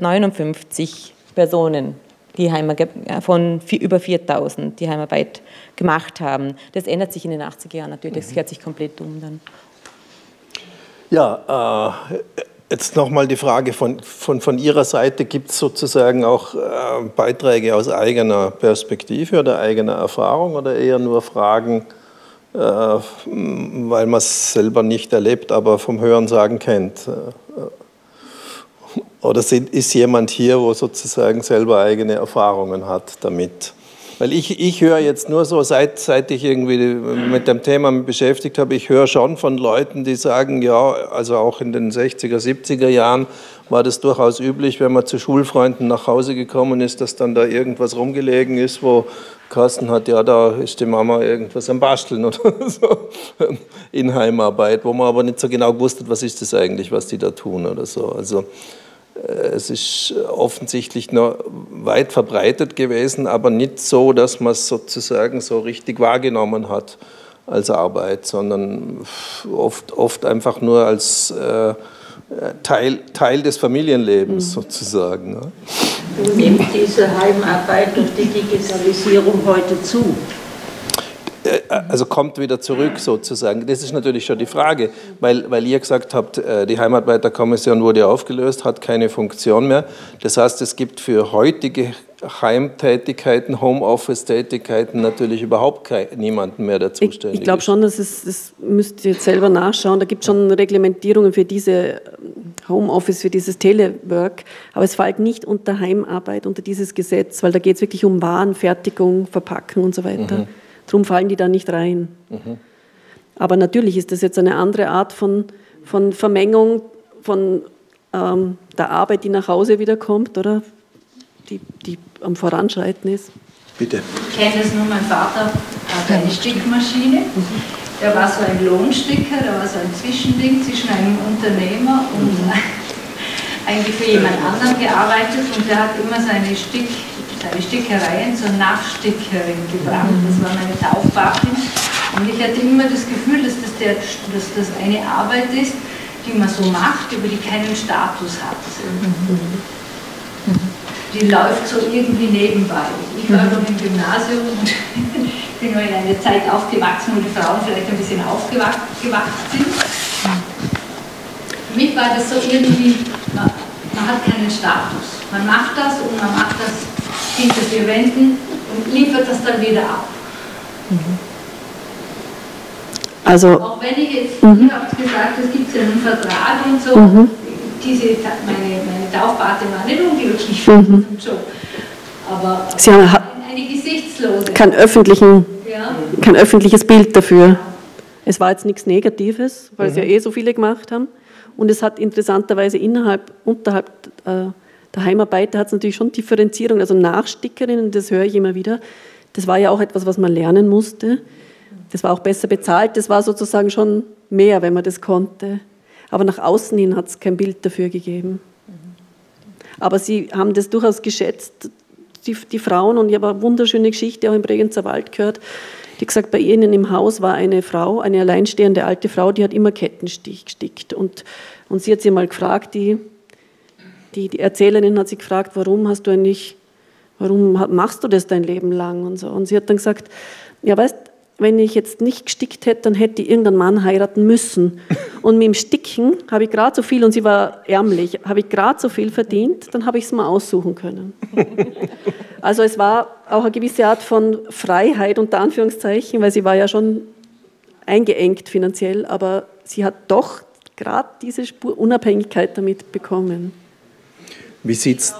259 Personen, die von über 4000 die Heimarbeit gemacht haben. Das ändert sich in den 80er Jahren natürlich, das kehrt sich komplett um dann. Ja, jetzt nochmal die Frage von Ihrer Seite, gibt es sozusagen auch Beiträge aus eigener Perspektive oder eigener Erfahrung oder eher nur Fragen weil man es selber nicht erlebt, aber vom Hörensagen kennt. Oder ist jemand hier, wo sozusagen selber eigene Erfahrungen hat damit? Weil ich höre jetzt nur so, seit ich irgendwie mit dem Thema beschäftigt habe, ich höre schon von Leuten, die sagen, ja, also auch in den 60er, 70er Jahren war das durchaus üblich, wenn man zu Schulfreunden nach Hause gekommen ist, dass dann da irgendwas rumgelegen ist, wo Carsten hat, ja, da ist die Mama irgendwas am Basteln oder so in Heimarbeit, wo man aber nicht so genau gewusst hat, was ist das eigentlich, was die da tun oder so. Also es ist offensichtlich noch weit verbreitet gewesen, aber nicht so, dass man es sozusagen so richtig wahrgenommen hat als Arbeit, sondern oft einfach nur als Teil des Familienlebens sozusagen. Ja. Nimmt diese Heimarbeit durch die Digitalisierung heute zu? Also kommt wieder zurück sozusagen. Das ist natürlich schon die Frage, weil ihr gesagt habt, die Heimarbeiterkommission wurde aufgelöst, hat keine Funktion mehr. Das heißt, es gibt für heutige Heimtätigkeiten, Homeoffice-Tätigkeiten natürlich überhaupt niemanden mehr, der zuständig ist. Ich glaube schon, das müsst ihr jetzt selber nachschauen, da gibt es schon Reglementierungen für diese Homeoffice, für dieses Telework, aber es fällt nicht unter Heimarbeit, unter dieses Gesetz, weil da geht es wirklich um Waren, Fertigung, Verpacken und so weiter. Darum fallen die da nicht rein. Aber natürlich ist das jetzt eine andere Art von Vermengung von der Arbeit, die nach Hause wieder kommt, oder? Die am Voranschreiten ist. Bitte. Ich kenne es nur, mein Vater hatte eine Stickmaschine. Der war so ein Lohnsticker, der war so ein Zwischending zwischen einem Unternehmer und eigentlich für jemand anderen gearbeitet. Und der hat immer seine Stickereien zur Nachstickerin gebracht. Das war meine Taufpatin. Und ich hatte immer das Gefühl, dass das eine Arbeit ist, die man so macht, über die keinen Status hat. Die läuft so irgendwie nebenbei. Ich war noch im Gymnasium und bin noch in einer Zeit aufgewachsen, wo die Frauen vielleicht ein bisschen aufgewacht sind. Für mich war das so irgendwie, man hat keinen Status. Man macht das und man macht das hinter vier Wänden und liefert das dann wieder ab. Also, auch wenn ich jetzt, ihr habt gesagt, es gibt ja einen Vertrag und so, meine Taufpate war nicht unglücklich für diesen Job, aber Sie haben eine Gesichtslose. Kein öffentliches Bild dafür. Es war jetzt nichts Negatives, weil sie ja so viele gemacht haben. Und es hat interessanterweise unterhalb der Heimarbeiter hat es natürlich schon Differenzierung, also Nachstickerinnen, das höre ich immer wieder. Das war ja auch etwas, was man lernen musste. Das war auch besser bezahlt, das war sozusagen schon mehr, wenn man das konnte. Aber nach außen hin hat es kein Bild dafür gegeben. Aber sie haben das durchaus geschätzt, die Frauen, und ich habe eine wunderschöne Geschichte auch im Bregenzer Wald gehört, die gesagt, bei ihnen im Haus war eine Frau, eine alleinstehende alte Frau, die hat immer Kettenstich gestickt. Und sie hat sie mal gefragt, die Erzählerin hat sie gefragt, warum machst du das dein Leben lang und so. Und sie hat dann gesagt, ja weißt, wenn ich jetzt nicht gestickt hätte, dann hätte ich irgendeinen Mann heiraten müssen. Und mit dem Sticken habe ich gerade so viel, und sie war ärmlich, habe ich gerade so viel verdient, dann habe ich es mal aussuchen können. Also es war auch eine gewisse Art von Freiheit, unter Anführungszeichen, weil sie war ja schon eingeengt finanziell, aber sie hat doch gerade diese Unabhängigkeit damit bekommen. Wie sieht's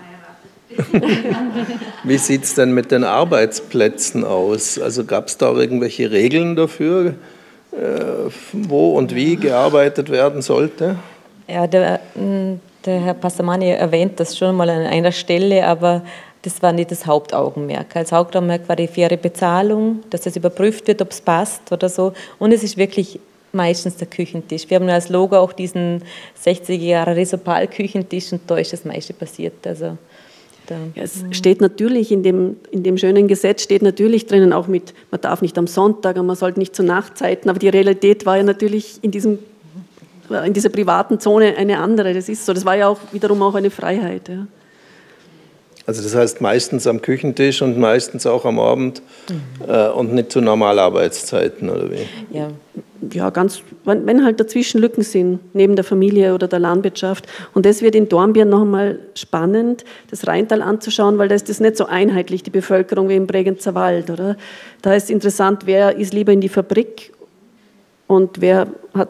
denn mit den Arbeitsplätzen aus? Also gab es da auch irgendwelche Regeln dafür, wo und wie gearbeitet werden sollte? Ja, der Herr Passamani erwähnt das schon mal an einer Stelle, aber das war nicht das Hauptaugenmerk. Als Hauptaugenmerk war die faire Bezahlung, dass das überprüft wird, ob es passt oder so. Und es ist wirklich meistens der Küchentisch. Wir haben als Logo auch diesen 60er Jahre Risopal-Küchentisch, und da ist das meiste passiert. Also ja, es steht natürlich in dem schönen Gesetz steht natürlich drinnen auch mit, man darf nicht am Sonntag und man sollte nicht zu Nachtzeiten, aber die Realität war ja natürlich in dieser privaten Zone eine andere. Das ist so. Das war ja auch wiederum auch eine Freiheit. Ja. Also das heißt meistens am Küchentisch und meistens auch am Abend und nicht zu Normalarbeitszeiten, oder wie? Ja, ja, wenn halt dazwischen Lücken sind, neben der Familie oder der Landwirtschaft. Und das wird in Dornbirn noch einmal spannend, das Rheintal anzuschauen, weil da ist das nicht so einheitlich, die Bevölkerung, wie im Bregenzer Wald, oder? Da ist interessant, wer ist lieber in die Fabrik und wer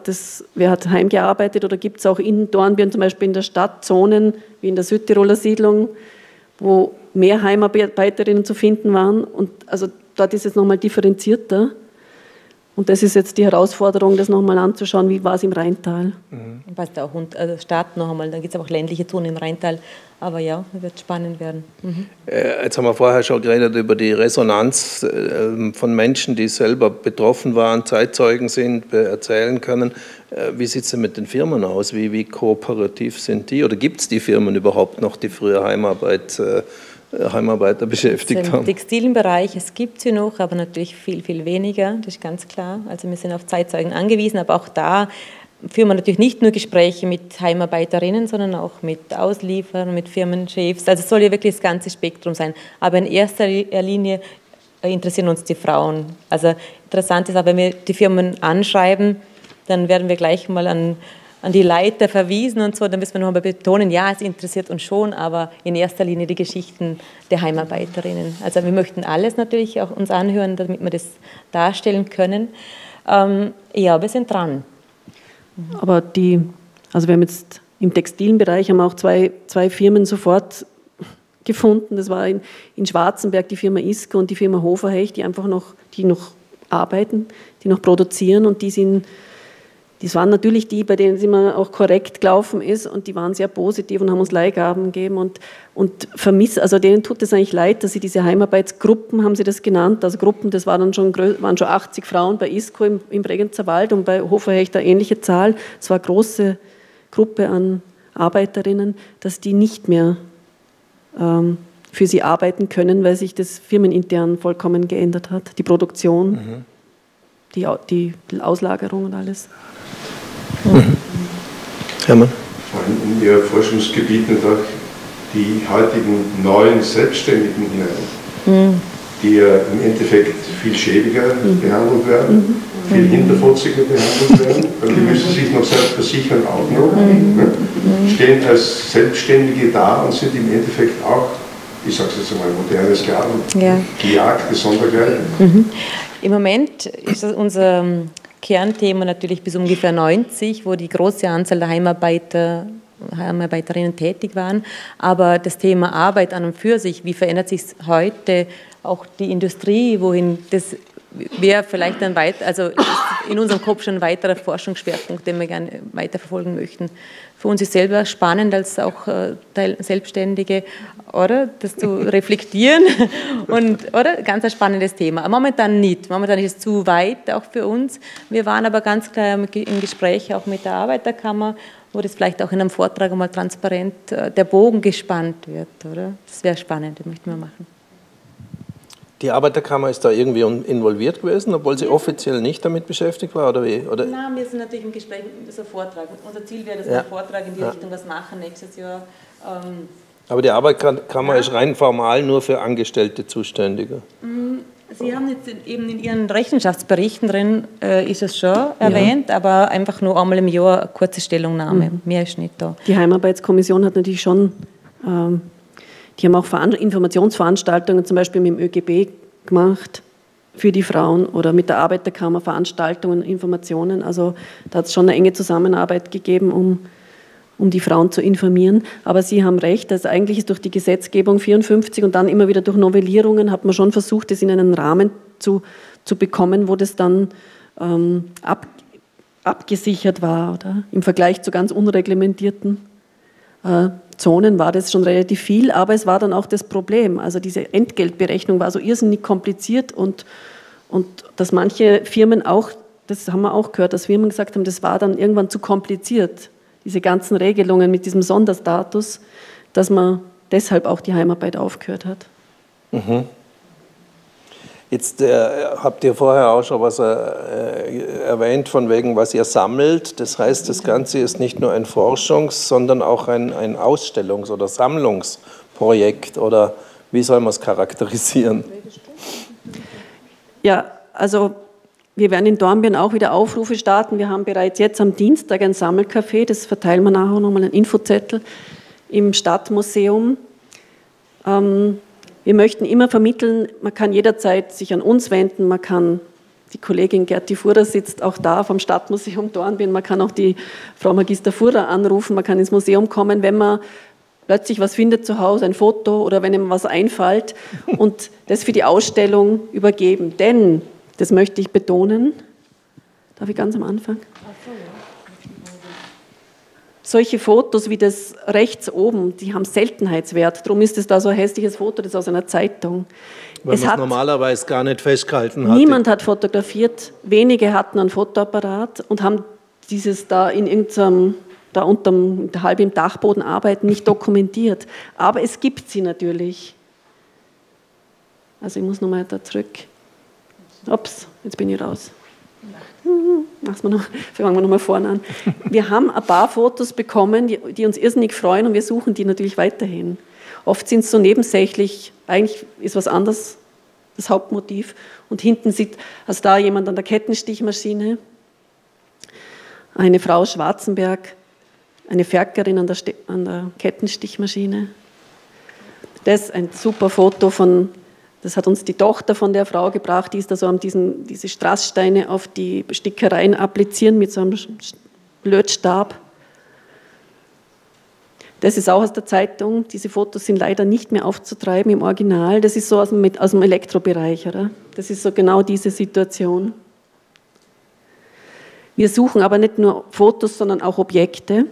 hat heimgearbeitet, oder gibt es auch in Dornbirn zum Beispiel in der Stadt Zonen, wie in der Südtiroler Siedlung, wo mehr Heimarbeiterinnen zu finden waren. Und also dort ist es nochmal differenzierter. Und das ist jetzt die Herausforderung, das nochmal anzuschauen, wie war es im Rheintal. Passt auch Stadt noch einmal, dann gibt es auch ländliche Zonen im Rheintal. Aber ja, wird spannend werden. Jetzt haben wir vorher schon geredet über die Resonanz von Menschen, die selber betroffen waren, Zeitzeugen sind, erzählen können. Wie sieht es denn mit den Firmen aus? Wie kooperativ sind die? Oder gibt es die Firmen überhaupt noch, die früher Heimarbeiter beschäftigt haben? Im textilen Bereich, es gibt sie noch, aber natürlich viel, viel weniger, das ist ganz klar. Also wir sind auf Zeitzeugen angewiesen, aber auch da führen wir natürlich nicht nur Gespräche mit Heimarbeiterinnen, sondern auch mit Auslieferern, mit Firmenchefs. Also es soll ja wirklich das ganze Spektrum sein. Aber in erster Linie interessieren uns die Frauen. Also interessant ist auch, wenn wir die Firmen anschreiben, dann werden wir gleich mal an die Leiter verwiesen und so, dann müssen wir noch einmal betonen, ja, es interessiert uns schon, aber in erster Linie die Geschichten der Heimarbeiterinnen. Also wir möchten alles natürlich auch uns anhören, damit wir das darstellen können. Ja, wir sind dran. Aber also wir haben jetzt im textilen Bereich haben auch zwei Firmen sofort gefunden. Das war in Schwarzenberg die Firma Isco und die Firma Hoferhecht, die noch arbeiten, die noch produzieren, und das waren natürlich die, bei denen es immer auch korrekt gelaufen ist, und die waren sehr positiv und haben uns Leihgaben gegeben und also denen tut es eigentlich leid, dass sie diese Heimarbeitsgruppen, haben sie das genannt, also Gruppen, das waren schon 80 Frauen bei Isco im Bregenzer Wald und bei Hoferhecht eine ähnliche Zahl. Es war eine große Gruppe an Arbeiterinnen, dass die nicht mehr für sie arbeiten können, weil sich das firmenintern vollkommen geändert hat, die Produktion, die Auslagerung und alles. Hermann? Vor allem in Ihr Forschungsgebiet und auch die heutigen neuen Selbstständigen hinein, die ja im Endeffekt viel schäbiger behandelt werden, viel hinterfotziger behandelt werden, weil die müssen sich noch selbst versichern auch noch, stehen als Selbstständige da und sind im Endeffekt auch, ich sage es jetzt einmal, moderne Sklaven, gejagte Sondergleichen. Im Moment ist das unser Kernthema natürlich bis ungefähr 90, wo die große Anzahl der Heimarbeiterinnen tätig waren. Aber das Thema Arbeit an und für sich, wie verändert sich heute auch die Industrie, wohin das wäre vielleicht dann also in unserem Kopf schon ein weiterer Forschungsschwerpunkt, den wir gerne weiterverfolgen möchten. Für uns ist selber spannend als auch Selbstständige, oder? Das zu reflektieren oder? Ganz ein spannendes Thema. Momentan nicht. Momentan ist es zu weit auch für uns. Wir waren aber ganz klar im Gespräch auch mit der Arbeiterkammer, wo das vielleicht auch in einem Vortrag einmal transparent der Bogen gespannt wird, oder? Das wäre spannend, das möchten wir machen. Die Arbeiterkammer ist da irgendwie involviert gewesen, obwohl sie offiziell nicht damit beschäftigt war, oder wie? Oder? Nein, wir sind natürlich im Gespräch mit diesem Vortrag. Unser Ziel wäre, dass wir einen Vortrag in die Richtung was machen nächstes Jahr. Aber die Arbeiterkammer ist rein formal nur für Angestellte Zuständige. Sie haben jetzt eben in Ihren Rechenschaftsberichten drin, ist es schon erwähnt, aber einfach nur einmal im Jahr eine kurze Stellungnahme. Mehr ist nicht da. Die Heimarbeitskommission hat natürlich schon... Die haben auch Informationsveranstaltungen zum Beispiel mit dem ÖGB gemacht für die Frauen oder mit der Arbeiterkammer Veranstaltungen, Informationen. Also da hat es schon eine enge Zusammenarbeit gegeben, um die Frauen zu informieren. Aber Sie haben recht, also eigentlich ist durch die Gesetzgebung 54 und dann immer wieder durch Novellierungen hat man schon versucht, das in einen Rahmen zu bekommen, wo das dann abgesichert war, oder? Im Vergleich zu ganz unreglementierten Zonen war das schon relativ viel, aber es war dann auch das Problem. Also diese Entgeltberechnung war so irrsinnig kompliziert und dass manche Firmen auch, das haben wir auch gehört, dass Firmen gesagt haben, das war dann irgendwann zu kompliziert, diese ganzen Regelungen mit diesem Sonderstatus, dass man deshalb auch die Heimarbeit aufgehört hat. Jetzt habt ihr vorher auch schon was erwähnt, von wegen, was ihr sammelt. Das heißt, das Ganze ist nicht nur ein Forschungs-, sondern auch ein Ausstellungs- oder Sammlungsprojekt. Oder wie soll man es charakterisieren? Ja, also wir werden in Dornbirn auch wieder Aufrufe starten. Wir haben bereits jetzt am Dienstag ein Sammelcafé, das verteilen wir nachher nochmal, einen Infozettel im Stadtmuseum. Wir möchten immer vermitteln, man kann jederzeit sich an uns wenden, man kann, die Kollegin Gerti Fuhrer sitzt auch da vom Stadtmuseum Dornbirn, man kann auch die Frau Magister Fuhrer anrufen, man kann ins Museum kommen, wenn man plötzlich was findet zu Hause, ein Foto oder wenn ihm was einfällt und das für die Ausstellung übergeben. Denn, das möchte ich betonen, darf ich ganz am Anfang? Solche Fotos wie das rechts oben, die haben Seltenheitswert. Darum ist es da so ein hässliches Foto, das ist aus einer Zeitung. Weil man es normalerweise gar nicht festgehalten hat. Niemand hat fotografiert, wenige hatten einen Fotoapparat und haben dieses da in irgendeinem, da unterm, halb im Dachboden arbeiten, nicht dokumentiert. Aber es gibt sie natürlich. Also ich muss nochmal da zurück. Ups, jetzt bin ich raus. Fangen wir nochmal vorne an. Wir haben ein paar Fotos bekommen, die uns irrsinnig freuen und wir suchen die natürlich weiterhin. Oft sind es so nebensächlich, eigentlich ist was anderes das Hauptmotiv und hinten sieht also da jemand an der Kettenstichmaschine, eine Frau Schwarzenberg, eine Ferkerin an der Kettenstichmaschine. Das ist ein super Foto von, das hat uns die Tochter von der Frau gebracht, die ist da so am diese Strasssteine auf die Stickereien applizieren mit so einem Lötstab. Das ist auch aus der Zeitung. Diese Fotos sind leider nicht mehr aufzutreiben im Original. Das ist so aus dem Elektrobereich, oder? Das ist so genau diese Situation. Wir suchen aber nicht nur Fotos, sondern auch Objekte.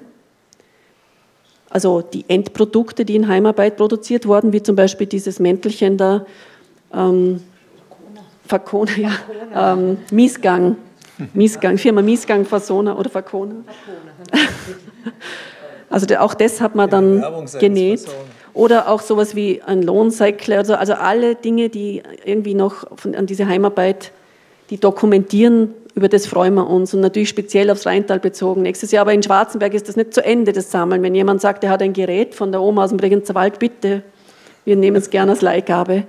Also die Endprodukte, die in Heimarbeit produziert wurden, wie zum Beispiel dieses Mäntelchen da, Facona, ja, Miesgang, Firma Miesgang, Fasona oder Facona. Also auch das hat man dann genäht. Oder auch sowas wie ein Lohncycle, also alle Dinge, die irgendwie noch an diese Heimarbeit, die dokumentieren, über das freuen wir uns. Und natürlich speziell aufs Rheintal bezogen. Nächstes Jahr aber in Schwarzenberg ist das nicht zu Ende, das Sammeln. Wenn jemand sagt, er hat ein Gerät von der Oma aus dem Bregenzer Wald, bitte, wir nehmen es gerne als Leihgabe.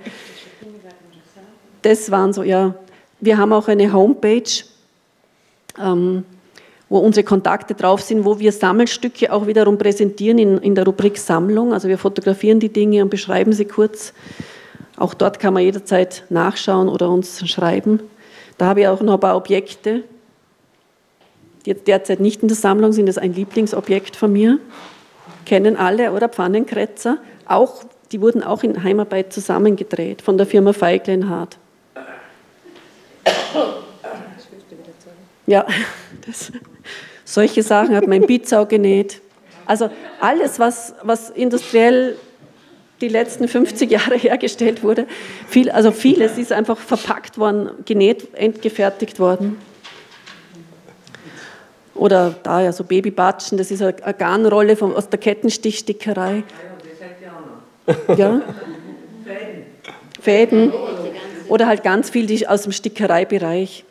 Das waren so, ja. Wir haben auch eine Homepage, wo unsere Kontakte drauf sind, wo wir Sammelstücke auch wiederum präsentieren in der Rubrik Sammlung. Also wir fotografieren die Dinge und beschreiben sie kurz. Auch dort kann man jederzeit nachschauen oder uns schreiben. Da habe ich auch noch ein paar Objekte, die jetzt derzeit nicht in der Sammlung sind. Das ist ein Lieblingsobjekt von mir. Kennen alle, oder? Pfannenkretzer. Auch, die wurden auch in Heimarbeit zusammengedreht von der Firma Feiglenhardt. Ja, solche Sachen hat man in Pizzau genäht. Also alles, was industriell die letzten 50 Jahre hergestellt wurde, vieles ist einfach verpackt worden, genäht, endgefertigt worden. Oder da ja so Babybatschen, das ist eine Garnrolle aus der Kettenstichstickerei. Ja. Fäden. Oder halt ganz viel aus dem Stickereibereich.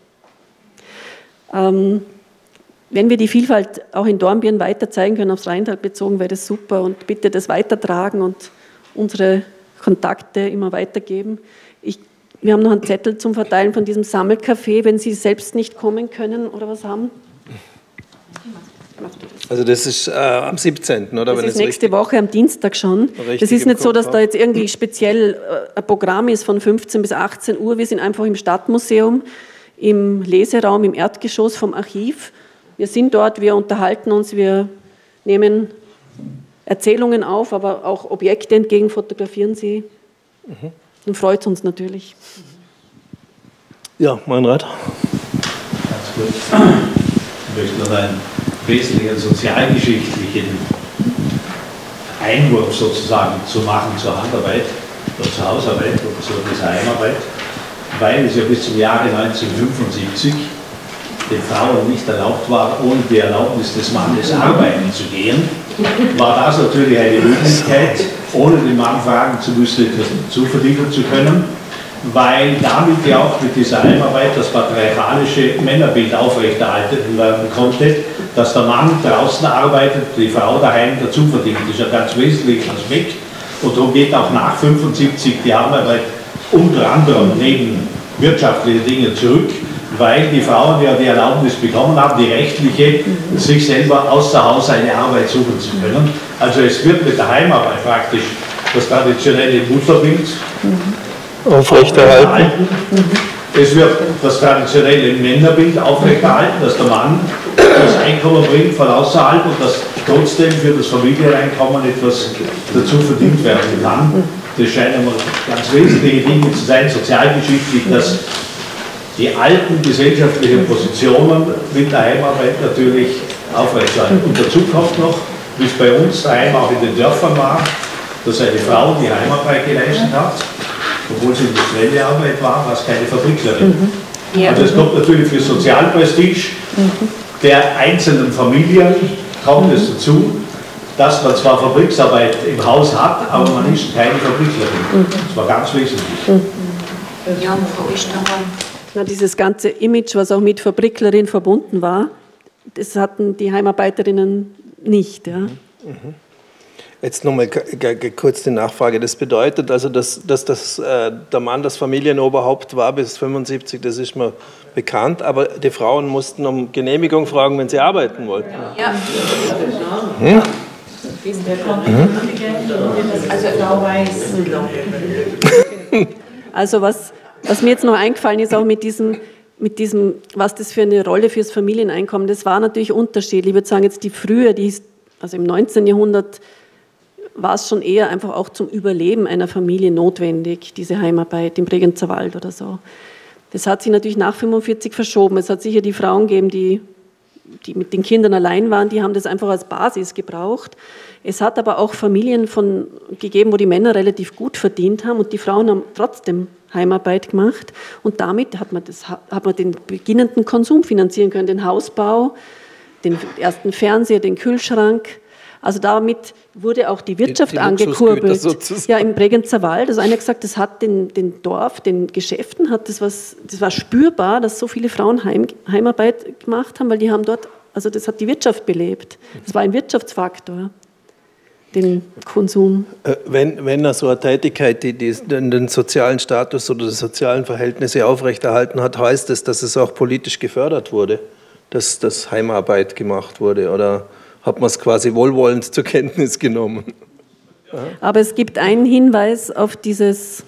Wenn wir die Vielfalt auch in Dornbirn weiter zeigen können, aufs Rheintal bezogen, wäre das super. Und bitte das weitertragen und unsere Kontakte immer weitergeben. Wir haben noch einen Zettel zum Verteilen von diesem Sammelcafé, wenn Sie selbst nicht kommen können oder was haben. Also das ist am 17., oder? Das ist nächste Woche, am Dienstag schon. Das ist nicht so, dass da jetzt irgendwie speziell ein Programm ist von 15 bis 18 Uhr. Wir sind einfach im Stadtmuseum, im Leseraum, im Erdgeschoss vom Archiv. Wir sind dort, wir unterhalten uns, wir nehmen Erzählungen auf, aber auch Objekte entgegen, fotografieren sie. Und freut uns natürlich. Ja, Meinrad. Ganz kurz. Ich möchte noch einen wesentlichen sozialgeschichtlichen Einwurf sozusagen zu machen zur Handarbeit oder zur Hausarbeit oder zur Heimarbeit, weil es ja bis zum Jahre 1975 den Frauen nicht erlaubt war, ohne die Erlaubnis des Mannes arbeiten zu gehen, war das natürlich eine Möglichkeit, ohne den Mann fragen zu müssen, etwas zuverdienen zu können, weil damit ja auch mit dieser Heimarbeit das patriarchalische Männerbild aufrechterhalten werden konnte, dass der Mann draußen arbeitet, die Frau daheim dazu verdient. Das ist ein ganz wesentlicher Aspekt. Und darum geht auch nach 1975 die Heimarbeit unter anderem neben wirtschaftlichen Dingen zurück, weil die Frauen ja die Erlaubnis bekommen haben, die rechtliche, sich selber außer Haus eine Arbeit suchen zu können. Also es wird mit der Heimarbeit praktisch das traditionelle Mutterbild aufrechterhalten. Es wird das traditionelle Männerbild aufrechterhalten, dass der Mann das Einkommen bringt von außerhalb und dass trotzdem für das Familieneinkommen etwas dazu verdient werden kann. Das scheinen mir ganz wesentliche Dinge zu sein, sozialgeschichtlich, dass die alten gesellschaftlichen Positionen mit der Heimarbeit natürlich aufrechtzuerhalten. Und dazu kommt noch, wie es bei uns daheim auch in den Dörfern war, dass eine Frau die Heimarbeit geleistet hat, obwohl sie industrielle Arbeit war, war es keine Fabriklerin. Also es kommt natürlich für Sozialprestige der einzelnen Familien, kommt es dazu, dass man zwar Fabriksarbeit im Haus hat, aber man ist keine Fabriklerin. Das war ganz wesentlich. Ja, und Frau Ostermann. Na, dieses ganze Image, was auch mit Fabriklerin verbunden war, das hatten die Heimarbeiterinnen nicht. Ja. Jetzt nochmal kurz die Nachfrage. Das bedeutet also, dass der Mann das Familienoberhaupt war bis 75, das ist mir bekannt, aber die Frauen mussten um Genehmigung fragen, wenn sie arbeiten wollten. Ja. Also was mir jetzt noch eingefallen ist, auch mit diesem, was das für eine Rolle fürs Familieneinkommen, das war natürlich unterschiedlich. Ich würde sagen, jetzt die frühe, also im 19. Jahrhundert, war es schon eher einfach auch zum Überleben einer Familie notwendig, diese Heimarbeit im Bregenzer Wald oder so. Das hat sich natürlich nach 1945 verschoben. Es hat sicher die Frauen gegeben, die mit den Kindern allein waren, die haben das einfach als Basis gebraucht. Es hat aber auch Familien gegeben, wo die Männer relativ gut verdient haben und die Frauen haben trotzdem Heimarbeit gemacht. Und damit hat man den beginnenden Konsum finanzieren können, den Hausbau, den ersten Fernseher, den Kühlschrank. Also damit wurde auch die Wirtschaft angekurbelt. Ja, im Bregenzer Wald. Also einer hat gesagt, das hat den Dorf, den Geschäften, das war spürbar, dass so viele Frauen Heimarbeit gemacht haben, weil die haben dort, also das hat die Wirtschaft belebt. Das war ein Wirtschaftsfaktor, den Konsum. Wenn so eine Tätigkeit, die den sozialen Status oder die sozialen Verhältnisse aufrechterhalten hat, heißt das, dass es auch politisch gefördert wurde, dass Heimarbeit gemacht wurde, oder hat man es quasi wohlwollend zur Kenntnis genommen? Ja. Aber es gibt einen Hinweis auf dieses,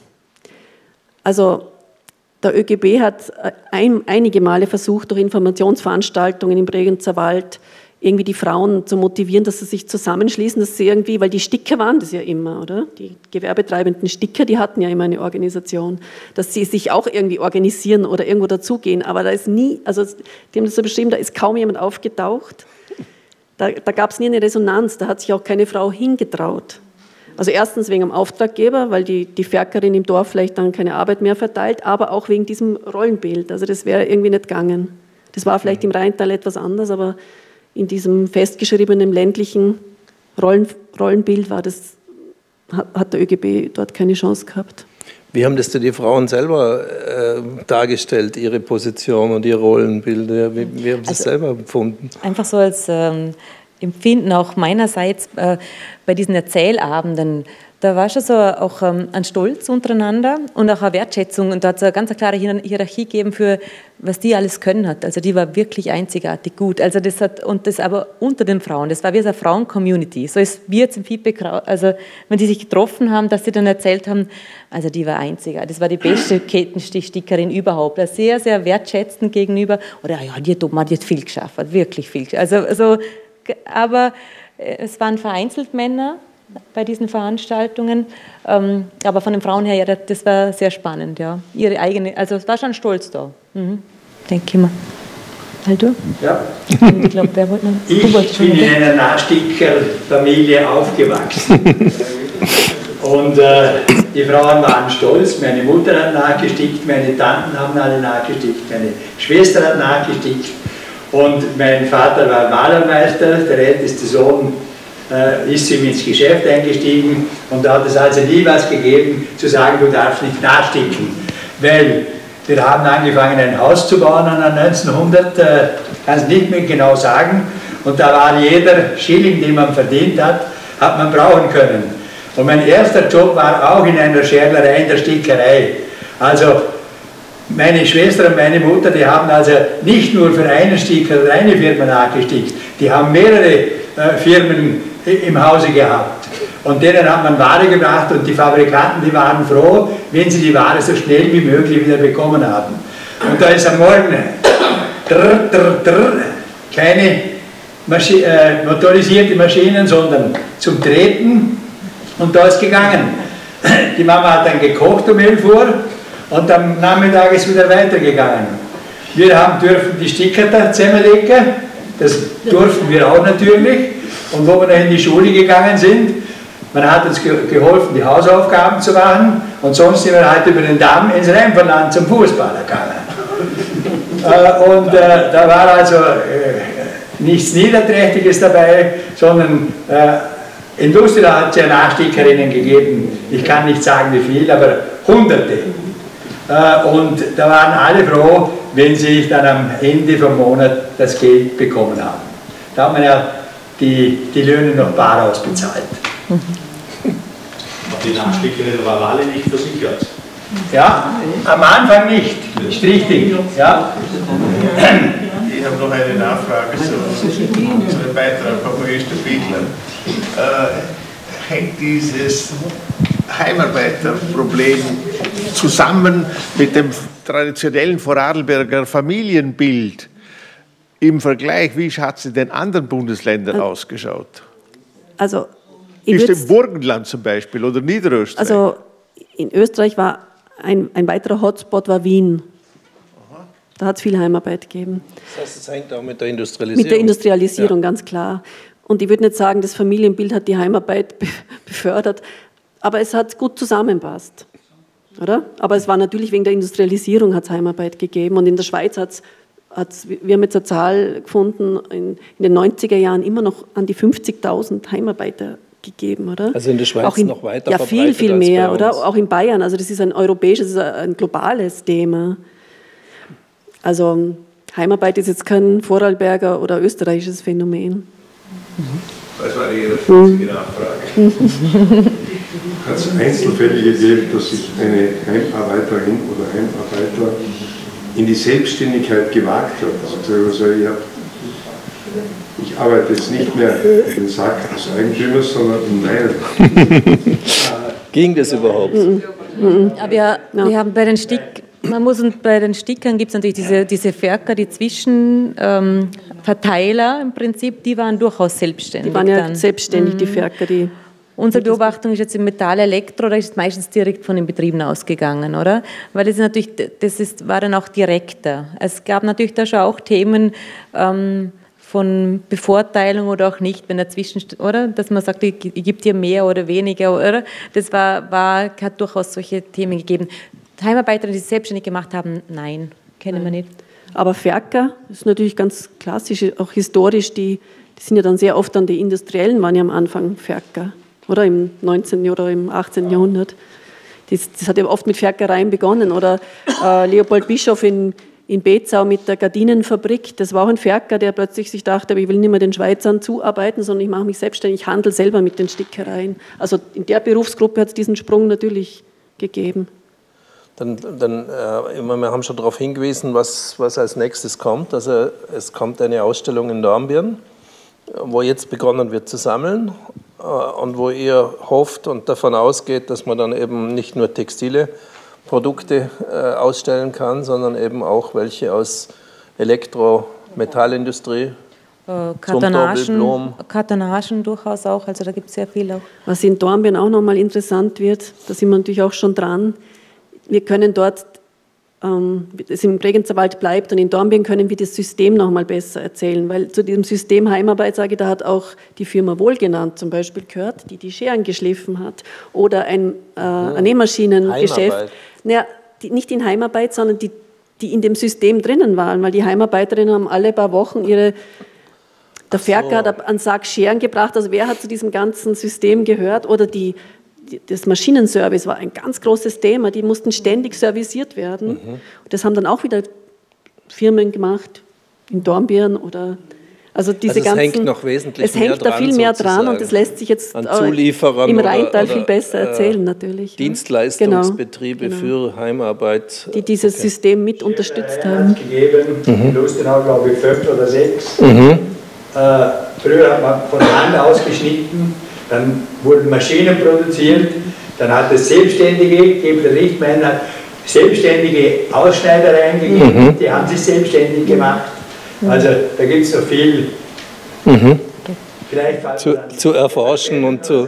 also der ÖGB hat einige Male versucht, durch Informationsveranstaltungen im Bregenzer Wald irgendwie die Frauen zu motivieren, dass sie sich zusammenschließen, dass sie irgendwie, weil die Sticker waren das ja immer, oder? Die gewerbetreibenden Sticker, die hatten ja immer eine Organisation, dass sie sich auch irgendwie organisieren oder irgendwo dazugehen. Aber da ist nie, also die haben das so beschrieben, da ist kaum jemand aufgetaucht. Da gab es nie eine Resonanz, da hat sich auch keine Frau hingetraut. Also erstens wegen dem Auftraggeber, weil die Ferkerin im Dorf vielleicht dann keine Arbeit mehr verteilt, aber auch wegen diesem Rollenbild. Also das wäre irgendwie nicht gegangen. Das war vielleicht im Rheintal etwas anders, aber in diesem festgeschriebenen ländlichen Rollenbild hat der ÖGB dort keine Chance gehabt. Wie haben das denn die Frauen selber dargestellt, ihre Position und ihr Rollenbilder? Wie haben sie es selber empfunden? Einfach so als Empfinden auch meinerseits bei diesen Erzählabenden. Da war schon so auch ein Stolz untereinander und auch eine Wertschätzung. Und da hat es eine ganz klare Hierarchie gegeben für, was die alles können hat. Also die war wirklich einzigartig gut. Also das aber unter den Frauen. Das war wie so eine Frauen-Community. So ist wir jetzt im Feedback, also wenn die sich getroffen haben, dass sie dann erzählt haben, also die war einzigartig. Das war die beste Kettenstickerin überhaupt. Also sehr, sehr wertschätzend gegenüber. Oder ja, die hat viel geschafft, wirklich viel geschafft. Aber es waren vereinzelt Männer bei diesen Veranstaltungen, aber von den Frauen her, ja, das war sehr spannend, ja. Ihre eigene, also es war schon Stolz da, denke ich mal. Halt du? Ja. Ich glaube, wer wollte noch? Ich bin in einer Nachstickerfamilie aufgewachsen und die Frauen waren stolz, meine Mutter hat nachgestickt, meine Tanten haben alle nachgestickt, meine Schwester hat nachgestickt und mein Vater war Malermeister, der älteste Sohn ist ihm ins Geschäft eingestiegen und da hat es also nie was gegeben, zu sagen, du darfst nicht nachsticken. Weil wir haben angefangen, ein Haus zu bauen an 1900, kann es nicht mehr genau sagen, und da war jeder Schilling, den man verdient hat man brauchen können. Und mein erster Job war auch in einer Scherlerei, in der Stickerei. Also Meine Schwester und meine Mutter, die haben also nicht nur für einen Sticker oder eine Firma nachgestickt, die haben mehrere Firmen im Hause gehabt. Und denen hat man Ware gebracht und die Fabrikanten, die waren froh, wenn sie die Ware so schnell wie möglich wieder bekommen haben. Und da ist am Morgen keine motorisierte Maschinen, sondern zum Treten, und da ist gegangen. Die Mama hat dann gekocht um 11 Uhr und am Nachmittag ist wieder weitergegangen. Wir dürfen die Sticker da zusammenlegen, das durften wir auch natürlich. Und wo wir dann in die Schule gegangen sind, man hat uns geholfen, die Hausaufgaben zu machen, und sonst sind wir halt über den Damm ins Rheinverland zum Fußballer gegangen. Da war also nichts Niederträchtiges dabei, sondern in Lustenau hat es ja Nachstickerinnen gegeben, ich kann nicht sagen wie viel, aber Hunderte. Und da waren alle froh, wenn sie dann am Ende vom Monat das Geld bekommen haben. Da hat man ja die Löhne noch bar ausbezahlt. Die Nachstickerin war alle nicht versichert. Ja, am Anfang nicht, ist richtig. Ja. Ich habe noch eine Nachfrage zu unserem Beitrag von Magister Bichler. Hängt dieses Heimarbeiterproblem zusammen mit dem traditionellen Vorarlberger Familienbild im Vergleich? Wie hat es in den anderen Bundesländern ausgeschaut? Also, ist im Burgenland zum Beispiel oder Niederösterreich? Also in Österreich war ein weiterer Hotspot war Wien. Da hat es viel Heimarbeit gegeben. Das heißt, es hängt auch mit der Industrialisierung. Mit der Industrialisierung, ja, ganz klar. Und ich würde nicht sagen, das Familienbild hat die Heimarbeit befördert, aber es hat gut zusammenpasst. Oder? Aber es war natürlich wegen der Industrialisierung hat es Heimarbeit gegeben. Und in der Schweiz wir haben jetzt eine Zahl gefunden, in den 90er Jahren immer noch an die 50.000 Heimarbeiter gegeben, oder? Also in der Schweiz noch weiter ja, verbreitet viel mehr, als bei uns. oder? Auch in Bayern. Also das ist ein europäisches, ein globales Thema. Also Heimarbeit ist jetzt kein Vorarlberger oder österreichisches Phänomen. Das war Ihre einzige Nachfrage. Hat es Einzelfälle gegeben, dass sich eine Heimarbeiterin oder Heimarbeiter in die Selbstständigkeit gewagt hat? Also ich arbeite jetzt nicht mehr im Sack des Eigentümers, sondern in meinem. Ging das überhaupt? Aber wir haben bei den bei den Stickern gibt es natürlich diese Ferker, die Zwischenverteiler im Prinzip, die waren durchaus selbstständig. Die waren ja selbstständig, die Ferker. Unsere Beobachtung ist jetzt im Metall, Elektro, da ist meistens direkt von den Betrieben ausgegangen, oder? Weil das ist natürlich, war dann auch direkter. Es gab natürlich da schon auch Themen von Bevorteilung oder auch nicht, wenn dazwischen, oder? Dass man sagt, ich gebe dir mehr oder weniger, oder? Das hat durchaus solche Themen gegeben. Heimarbeiter, die sich selbstständig gemacht haben, nein, kennen wir nicht. Aber Ferker, das ist natürlich ganz klassisch, auch historisch, die sind ja dann sehr oft die Industriellen, waren ja am Anfang Ferker, oder im 19. oder im 18. Jahrhundert. Das hat ja oft mit Ferkereien begonnen, oder Leopold Bischof in Bezau mit der Gardinenfabrik, das war auch ein Ferker, der plötzlich sich dachte, ich will nicht mehr den Schweizern zuarbeiten, sondern ich mache mich selbstständig, ich handle selber mit den Stickereien. Also in der Berufsgruppe hat es diesen Sprung natürlich gegeben. Wir haben schon darauf hingewiesen, was als nächstes kommt. Also es kommt eine Ausstellung in Dornbirn, wo jetzt begonnen wird zu sammeln und wo ihr hofft und davon ausgeht, dass man dann eben nicht nur textile Produkte ausstellen kann, sondern eben auch welche aus Elektro-, Metallindustrie, Kartonagen durchaus auch, also da gibt es sehr viel auch. Was in Dornbirn auch nochmal interessant wird, da sind wir natürlich auch schon dran, wir können dort, es im Bregenzerwald bleibt und in Dornbirn können wir das System noch mal besser erzählen, weil zu diesem System Heimarbeit, sage ich, da hat auch die Firma Wohlgenannt zum Beispiel gehört, die Scheren geschliffen hat, oder ein Nähmaschinengeschäft. Naja, nicht in Heimarbeit, sondern die in dem System drinnen waren, weil die Heimarbeiterinnen haben alle paar Wochen der Ferker hat einen Sack Scheren gebracht, also wer hat zu diesem ganzen System gehört, oder das Maschinenservice war ein ganz großes Thema, die mussten ständig serviciert werden. Und das haben dann auch wieder Firmen gemacht, in Dornbirn oder, Also diese es hängt noch wesentlich mehr dran. Es hängt da viel mehr dran und das lässt sich jetzt an Zulieferern im Rheintal viel besser erzählen natürlich. Dienstleistungsbetriebe für Heimarbeit. Die dieses System mit unterstützt haben. Gegeben, Lustenau glaube ich 5 oder 6. Früher hat man von Hand ausgeschnitten, dann wurden Maschinen produziert, dann hat es Selbstständige gegeben, der Richtmann hat selbstständige Ausschneidereien gegeben, die haben sich selbstständig gemacht. Also da gibt es noch viel vielleicht zu erforschen und zu...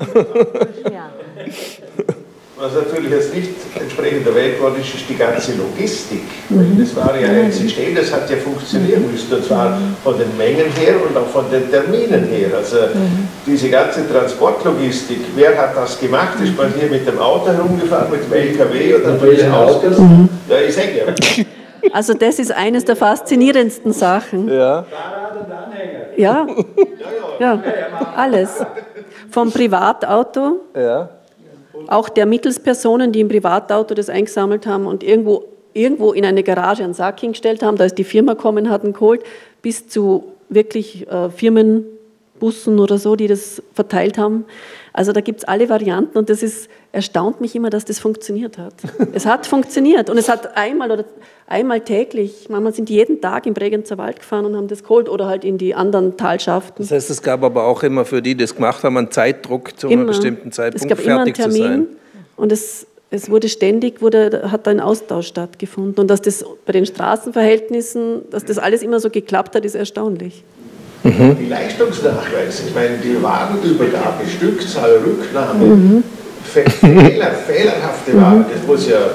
Was natürlich jetzt nicht entsprechend erwähnt worden ist, ist die ganze Logistik. Das war ja ein System, das hat ja funktionieren müssen, und zwar von den Mengen her und auch von den Terminen her. Also diese ganze Transportlogistik, wer hat das gemacht? Ist man hier mit dem Auto herumgefahren, mit dem LKW oder mit den Autos? Ja, ich sage ja. Also das ist eines der faszinierendsten Sachen. Ja. Ja, ja, alles. Vom Privatauto, auch der Mittelspersonen, die im Privatauto das eingesammelt haben und irgendwo in eine Garage einen Sack hingestellt haben, da ist die Firma gekommen, hat ihn geholt, bis zu wirklich Firmenbussen oder so, die das verteilt haben. Also da gibt es alle Varianten und erstaunt mich immer, dass das funktioniert hat. Es hat funktioniert und es hat einmal täglich, manchmal sind die jeden Tag im Bregenzer Wald gefahren und haben das geholt oder halt in die anderen Talschaften. Das heißt, es gab aber auch immer für die, die das gemacht haben, einen Zeitdruck zu einem bestimmten Zeitpunkt fertig zu sein. Es gab immer einen Termin und es wurde ständig, hat ein Austausch stattgefunden und dass das bei den Straßenverhältnissen, dass das alles immer so geklappt hat, ist erstaunlich. Die Leistungsnachweise, ich meine, die Warenübergabe, Stückzahl, Rücknahme, fehlerhafte Waren, das muss ja...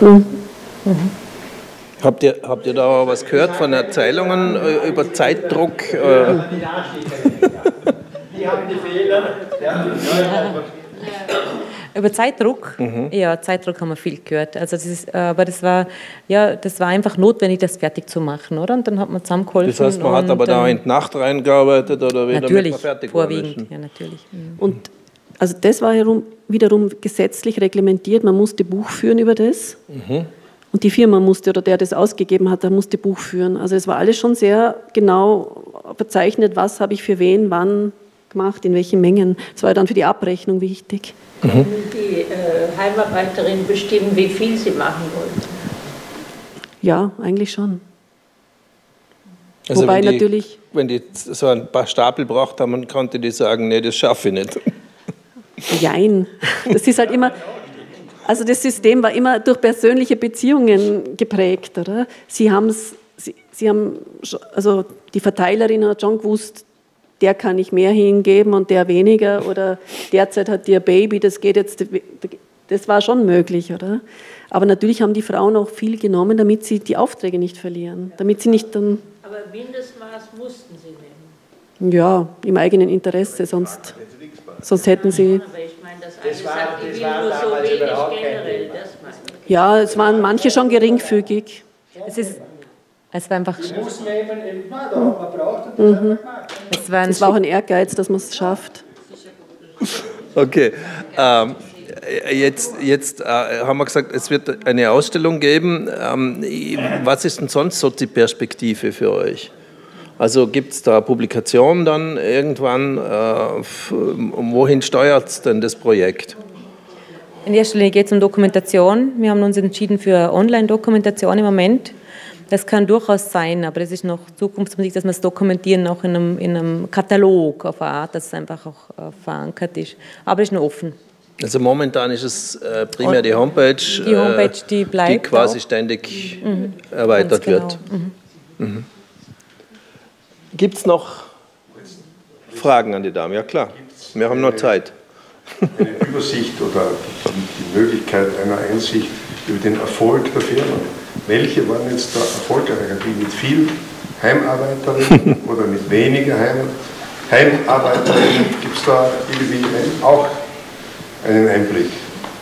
Habt ihr da was gehört von Erzählungen über Zeitdruck? Die haben die Fehler. Über Zeitdruck? Ja, Zeitdruck haben wir viel gehört. Also das war einfach notwendig, das fertig zu machen, oder? Und dann hat man zusammengeholfen. Das heißt, man hat aber da in die Nacht reingearbeitet oder wieder natürlich, man fertig vorwiegend, ja natürlich. Und also das war wiederum gesetzlich reglementiert, man musste Buch führen über das. Und die Firma musste, oder der das ausgegeben hat, der musste Buch führen. Also es war alles schon sehr genau verzeichnet, was habe ich für wen, wann gemacht, in welchen Mengen. Das war dann für die Abrechnung wichtig. Können die Heimarbeiterin bestimmen, wie viel sie machen wollten? Ja, eigentlich schon. Also wobei natürlich... Wenn die so ein paar Stapel braucht haben, konnte die sagen, nee, das schaffe ich nicht. Jein. Das ist halt immer... Also das System war immer durch persönliche Beziehungen geprägt, oder? Also die Verteilerin hat schon gewusst, der kann ich mehr hingeben und der weniger, oder derzeit hat die ein Baby, das war schon möglich, oder? Aber natürlich haben die Frauen auch viel genommen, damit sie die Aufträge nicht verlieren, damit sie nicht dann... Aber Mindestmaß mussten sie nehmen? Ja, im eigenen Interesse, sonst hätten sie... Aber ich meine, das eine sagt, ich will nur so wenig generell, das meine ich. Ja, es waren manche schon geringfügig. Es war einfach... Es war auch ein Ehrgeiz, dass man es schafft. Okay. Jetzt haben wir gesagt, es wird eine Ausstellung geben. Was ist denn sonst so die Perspektive für euch? Also gibt es da Publikationen dann irgendwann? Wohin steuert es denn das Projekt? In erster Linie geht es um Dokumentation. Wir haben uns entschieden für Online-Dokumentation im Moment. Das kann durchaus sein, aber das ist noch Zukunftsmusik, dass wir es dokumentieren, auch in einem Katalog auf eine Art, dass es einfach auch verankert ist. Aber es ist noch offen. Also momentan ist es primär die Homepage, die bleibt die quasi auch ständig erweitert wird. Gibt es noch Fragen an die Damen? Ja klar, wir haben noch Zeit. Eine Übersicht oder die Möglichkeit einer Einsicht über den Erfolg der Firma. Welche waren jetzt da erfolgreicher? Die mit viel Heimarbeiterinnen oder mit weniger Heimarbeiterinnen? Gibt es da irgendwie auch einen Einblick?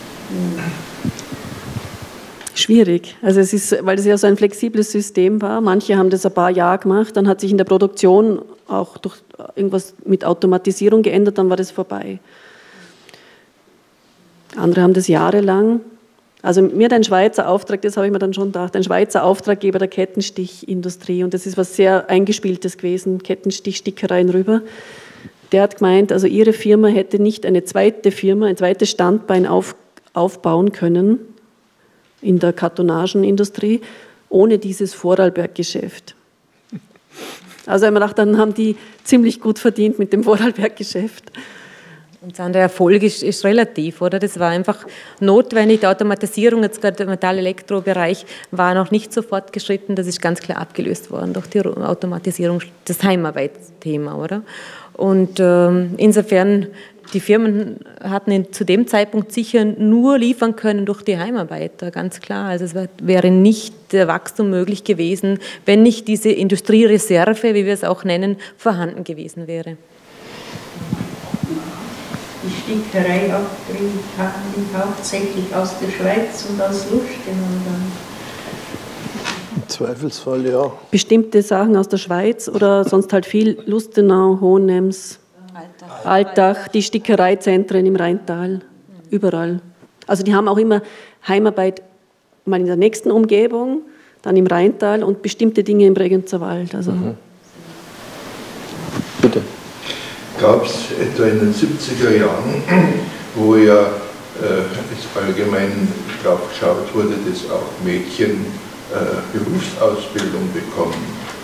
Schwierig. Also weil das ja so ein flexibles System war. Manche haben das ein paar Jahre gemacht, dann hat sich in der Produktion auch durch irgendwas mit Automatisierung geändert, dann war das vorbei. Andere haben das jahrelang. Also mir hat ein Schweizer Auftrag, das habe ich mir dann schon gedacht, ein Schweizer Auftraggeber der Kettenstichindustrie, und das ist was sehr Eingespieltes gewesen, Kettenstichstickereien rüber, der hat gemeint, also ihre Firma hätte nicht eine zweite Firma, ein zweites Standbein aufbauen können in der Kartonagenindustrie, ohne dieses Vorarlberg-Geschäft. Also ich habe mir gedacht, dann haben die ziemlich gut verdient mit dem Vorarlberg-Geschäft. Und der Erfolg ist relativ, oder? Das war einfach notwendig. Die Automatisierung, jetzt gerade im Metall-Elektro-Bereich, war noch nicht so fortgeschritten. Das ist ganz klar abgelöst worden durch die Automatisierung, das Heimarbeitsthema, oder? Und insofern, die Firmen hatten zu dem Zeitpunkt sicher nur liefern können durch die Heimarbeiter, ganz klar. Also es wäre nicht der Wachstum möglich gewesen, wenn nicht diese Industriereserve, wie wir es auch nennen, vorhanden gewesen wäre. Die Stickerei liegt hauptsächlich aus der Schweiz und aus Lustenau dann. Im Zweifelsfall, ja. Bestimmte Sachen aus der Schweiz oder sonst halt viel Lustenau, Hohenems, Altach, die Stickereizentren im Rheintal, überall. Also die haben auch immer Heimarbeit mal in der nächsten Umgebung, dann im Rheintal und bestimmte Dinge im Bregenzer Wald. Also. Bitte. Gab es etwa in den 70er Jahren, wo ja es allgemein darauf geschaut wurde, dass auch Mädchen Berufsausbildung bekommen.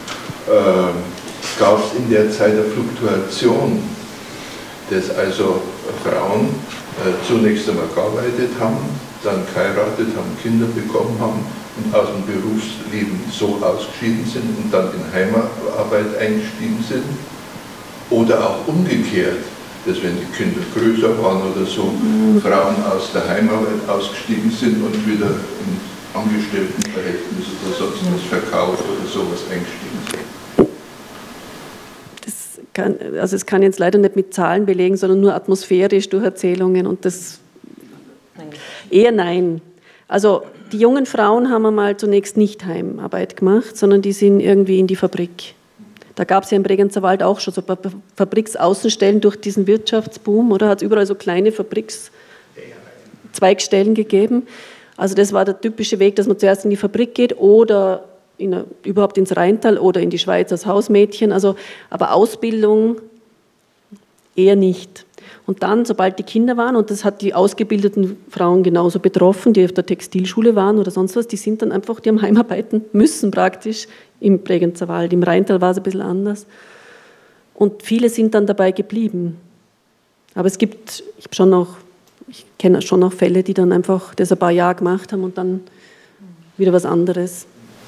Gab es in der Zeit eine Fluktuation, dass also Frauen zunächst einmal gearbeitet haben, dann geheiratet haben, Kinder bekommen haben und aus dem Berufsleben so ausgeschieden sind und dann in Heimarbeit eingestiegen sind? Oder auch umgekehrt, dass wenn die Kinder größer waren oder so, Frauen aus der Heimarbeit ausgestiegen sind und wieder in Angestelltenverhältnis oder sonst was Verkauf oder sowas eingestiegen sind. Das kann jetzt leider nicht mit Zahlen belegen, sondern nur atmosphärisch durch Erzählungen und das eher nein. Also die jungen Frauen haben einmal zunächst nicht Heimarbeit gemacht, sondern die sind irgendwie in die Fabrik. Da gab es ja im Bregenzer Wald auch schon so ein paar Fabriksaußenstellen durch diesen Wirtschaftsboom, oder hat es überall so kleine Fabrikszweigstellen gegeben. Also das war der typische Weg, dass man zuerst in die Fabrik geht oder überhaupt ins Rheintal oder in die Schweiz als Hausmädchen. Also, aber Ausbildung eher nicht. Und dann, sobald die Kinder waren, und das hat die ausgebildeten Frauen genauso betroffen, die auf der Textilschule waren oder sonst was, die sind dann einfach, die haben heimarbeiten müssen praktisch im Bregenzer Wald. Im Rheintal war es ein bisschen anders. Und viele sind dann dabei geblieben. Aber es gibt, ich kenne schon noch Fälle, die dann einfach das ein paar Jahre gemacht haben und dann wieder was anderes.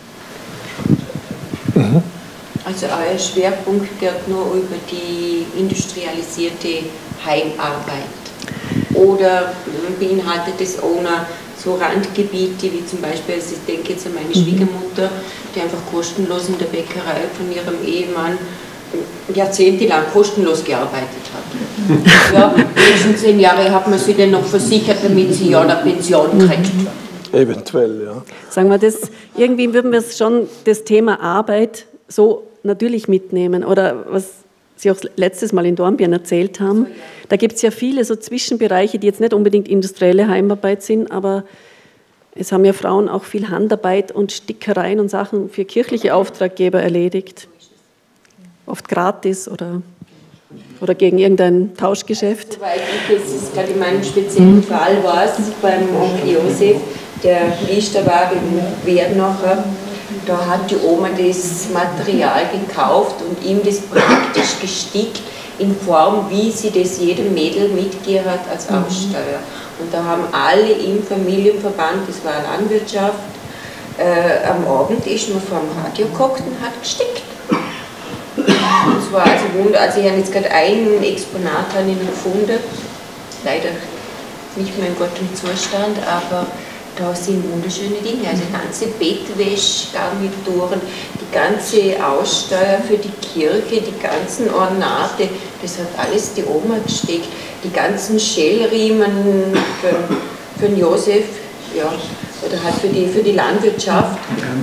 Also euer Schwerpunkt geht nur über die industrialisierte Heimarbeit. Oder beinhaltet es auch noch so Randgebiete, wie zum Beispiel, also ich denke jetzt an meine Schwiegermutter, die einfach kostenlos in der Bäckerei von ihrem Ehemann jahrzehntelang kostenlos gearbeitet hat. Ja, die letzten 10 Jahre hat man sie dann noch versichert, damit sie ja eine Pension kriegt. Eventuell, ja. Sagen wir das, irgendwie würden wir schon das Thema Arbeit so natürlich mitnehmen. Oder was Sie auch letztes Mal in Dornbirn erzählt haben, da gibt es ja viele so Zwischenbereiche, die jetzt nicht unbedingt industrielle Heimarbeit sind, aber es haben ja Frauen auch viel Handarbeit und Stickereien und Sachen für kirchliche Auftraggeber erledigt. Oft gratis oder gegen irgendein Tauschgeschäft. Soweit ich jetzt gerade in meinem speziellen Fall war, beim Onkel Josef, der Liester war in Wernacher, da hat die Oma das Material gekauft und ihm das praktisch gestickt in Form, wie sie das jedem Mädel mitgegeben hat als Aussteuer. Und da haben alle im Familienverband, das war Landwirtschaft, am Abend ist man vor dem Radio geguckt und hat gestickt. Das war also wunderbar. Also ich habe jetzt gerade ein Exponat gefunden, leider nicht mehr in gutem Zustand, aber da sind wunderschöne Dinge, also ganze Bettwäschgarnituren, die ganze Aussteuer für die Kirche, die ganzen Ornate, das hat alles die Oma gesteckt, die ganzen Schellriemen für den Josef, ja, oder halt für die Landwirtschaft.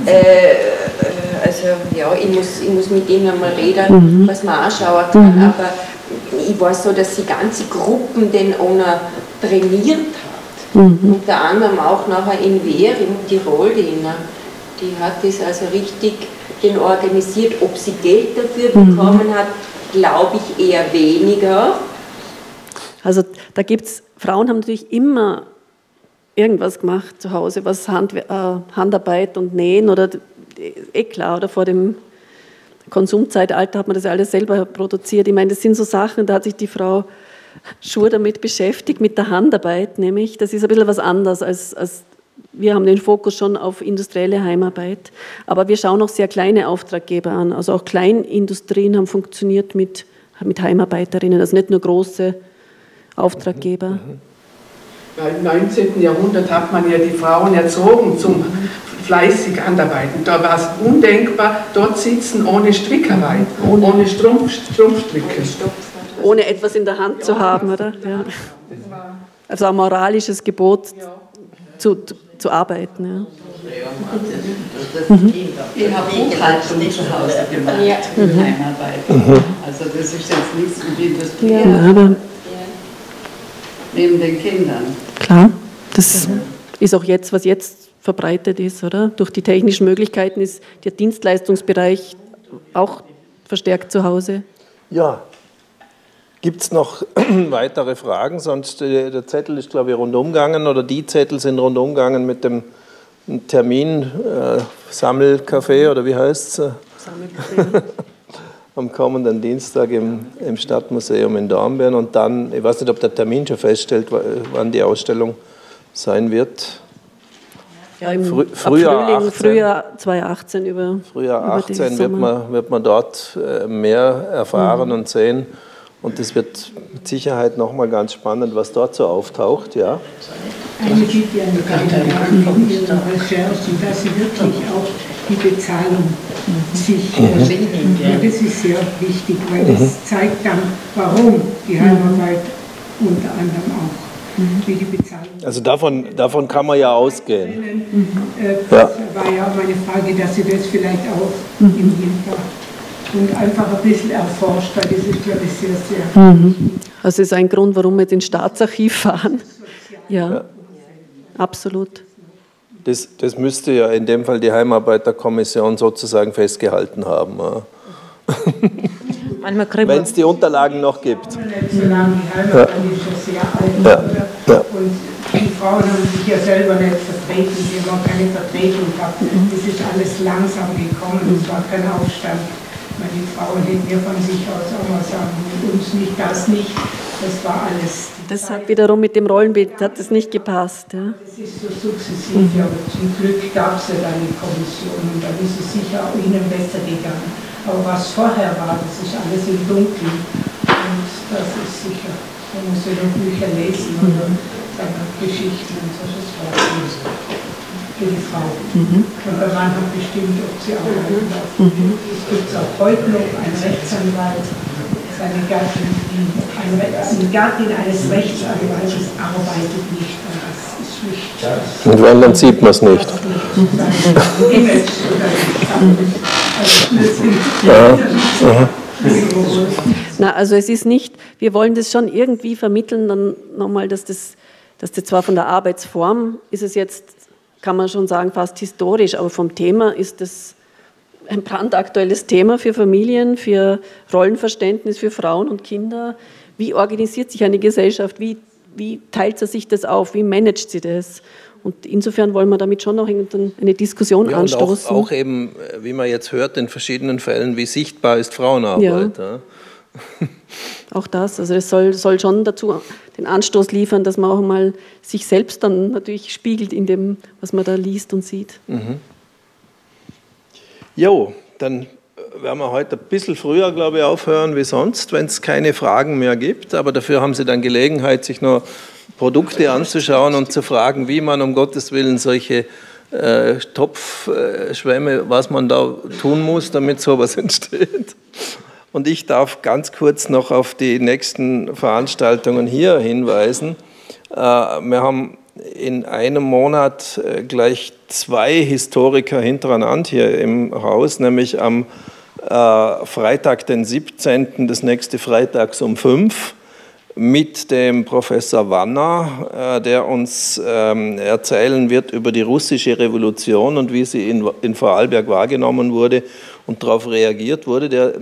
Also ja, ich muss mit ihnen einmal reden, was man anschauen kann, aber ich weiß so, dass die ganze Gruppen den ohne trainiert hat. Unter anderem auch nachher in Wehr, in Tirol, die hat das also richtig organisiert. Ob sie Geld dafür bekommen hat, glaube ich eher weniger. Also da gibt es, Frauen haben natürlich immer irgendwas gemacht zu Hause, was Handarbeit und Nähen oder klar, oder vor dem Konsumzeitalter hat man das ja alles selber produziert. Ich meine, das sind so Sachen, da hat sich die Frau Schur damit beschäftigt, mit der Handarbeit nämlich. Das ist ein bisschen was anderes als wir haben den Fokus schon auf industrielle Heimarbeit, aber wir schauen auch sehr kleine Auftraggeber an. Also auch Kleinindustrien haben funktioniert mit Heimarbeiterinnen, also nicht nur große Auftraggeber. Im 19. Jahrhundert hat man ja die Frauen erzogen zum fleißig Handarbeiten. Da war es undenkbar, dort sitzen ohne Strickerei, ohne Strumpfstricke. Ohne etwas in der Hand zu haben, oder? Ja. Also ein moralisches Gebot zu arbeiten. Ja. Ich habe Buchhaltung zu Hause gemacht, Heimarbeit. Also das ist jetzt nichts mit Industrie, aber neben den Kindern. Klar, das ist auch jetzt, was jetzt verbreitet ist, oder? Durch die technischen Möglichkeiten ist der Dienstleistungsbereich auch verstärkt zu Hause. Ja. Gibt es noch weitere Fragen? Sonst der Zettel ist, glaube ich, rundum gegangen oder die Zettel sind rundum gegangen mit dem Termin, Sammelcafé oder wie heißt es? Sammelcafé. Am kommenden Dienstag im Stadtmuseum in Dornbirn. Und dann, ich weiß nicht, ob der Termin schon feststellt, wann die Ausstellung sein wird. Ja, im Frühjahr 2018 Frühjahr 2018 wird man dort mehr erfahren und sehen. Und das wird mit Sicherheit nochmal ganz spannend, was dort so auftaucht. Ja? Eine Bitte an die Kandidaten in Ihrer Recherche, dass Sie wirklich auch die Bezahlung sich das ist sehr wichtig, weil das zeigt dann, warum die Heimarbeit unter anderem auch, wie die Bezahlung. Also davon kann man ja ausgehen. Das war ja meine Frage, dass Sie das vielleicht auch im Hintergrund und einfach ein bisschen erforscht, weil das ist, glaube ich, sehr, sehr wichtig. Also das ist ein Grund, warum wir jetzt ins Staatsarchiv fahren. Ja, absolut. Das müsste ja in dem Fall die Heimarbeiterkommission sozusagen festgehalten haben. Wenn es die Unterlagen noch gibt. So lange die Heimat ist ja sehr alt. Und die Frauen haben sich ja selber nicht vertreten, sie haben auch keine Vertretung gehabt. Das ist alles langsam gekommen, es war kein Aufstand. Die Frauen hätten ja von sich aus auch mal sagen, mit uns nicht, das nicht, das war alles. Das hat wiederum mit dem Rollenbild hat es nicht gepasst. Ja. Das ist so sukzessiv, aber zum Glück gab es ja dann die Kommission und dann ist es sicher auch ihnen besser gegangen. Aber was vorher war, das ist alles im Dunkeln und das ist sicher, man muss ja noch Bücher lesen oder Geschichten und so, das war es für die Frau. Und der Mann hat bestimmt, ob sie arbeiten darf. Es gibt auch heute noch einen Rechtsanwalt, seine Gattin, die Gattin eines Rechtsanwaltes arbeitet nicht, und das ist nicht. Und wenn, dann sieht man es nicht. Na, also es ist nicht, wir wollen das schon irgendwie vermitteln, dann nochmal, dass das zwar von der Arbeitsform ist es jetzt, kann man schon sagen, fast historisch, aber vom Thema ist das ein brandaktuelles Thema für Familien, für Rollenverständnis, für Frauen und Kinder. Wie organisiert sich eine Gesellschaft? Wie teilt sie sich das auf? Wie managt sie das? Und insofern wollen wir damit schon noch eine Diskussion anstoßen. Und auch eben, wie man jetzt hört, in verschiedenen Fällen, wie sichtbar ist Frauenarbeit. Ja. Auch das, also es soll schon dazu den Anstoß liefern, dass man auch mal sich selbst dann natürlich spiegelt in dem, was man da liest und sieht. Jo, dann werden wir heute ein bisschen früher, glaube ich, aufhören wie sonst, wenn es keine Fragen mehr gibt. Aber dafür haben Sie dann Gelegenheit, sich noch Produkte anzuschauen und zu fragen, wie man um Gottes Willen solche Topfschwämme, was man da tun muss, damit sowas entsteht. Und ich darf ganz kurz noch auf die nächsten Veranstaltungen hier hinweisen. Wir haben in einem Monat gleich 2 Historiker hintereinander hier im Haus, nämlich am Freitag, den 17., das nächste Freitags um 5 mit dem Professor Wanner, der uns erzählen wird über die russische Revolution und wie sie in Vorarlberg wahrgenommen wurde und darauf reagiert wurde.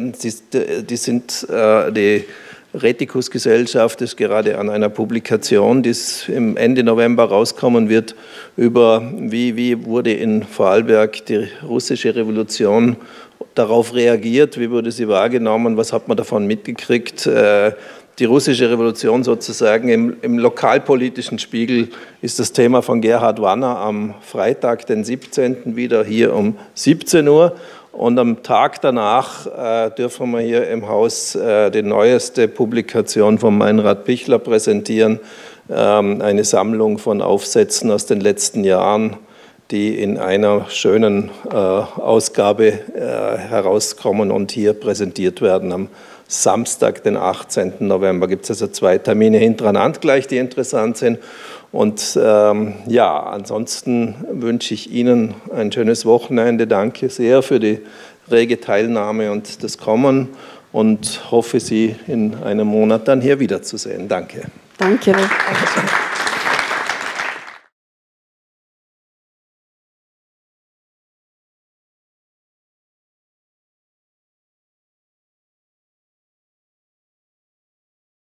Die Retikus-Gesellschaft ist gerade an einer Publikation, die im Ende November rauskommen wird, über wie wurde in Vorarlberg die russische Revolution darauf reagiert, wie wurde sie wahrgenommen, was hat man davon mitgekriegt. Die russische Revolution sozusagen im lokalpolitischen Spiegel ist das Thema von Gerhard Wanner am Freitag, den 17. wieder hier um 17 Uhr. Und am Tag danach dürfen wir hier im Haus die neueste Publikation von Meinrad Pichler präsentieren, eine Sammlung von Aufsätzen aus den letzten Jahren, die in einer schönen Ausgabe herauskommen und hier präsentiert werden. Am Samstag, den 18. November, gibt es also 2 Termine hintereinander gleich, die interessant sind. Und ja, ansonsten wünsche ich Ihnen ein schönes Wochenende. Danke sehr für die rege Teilnahme und das Kommen und hoffe, Sie in einem Monat dann hier wiederzusehen. Danke. Danke.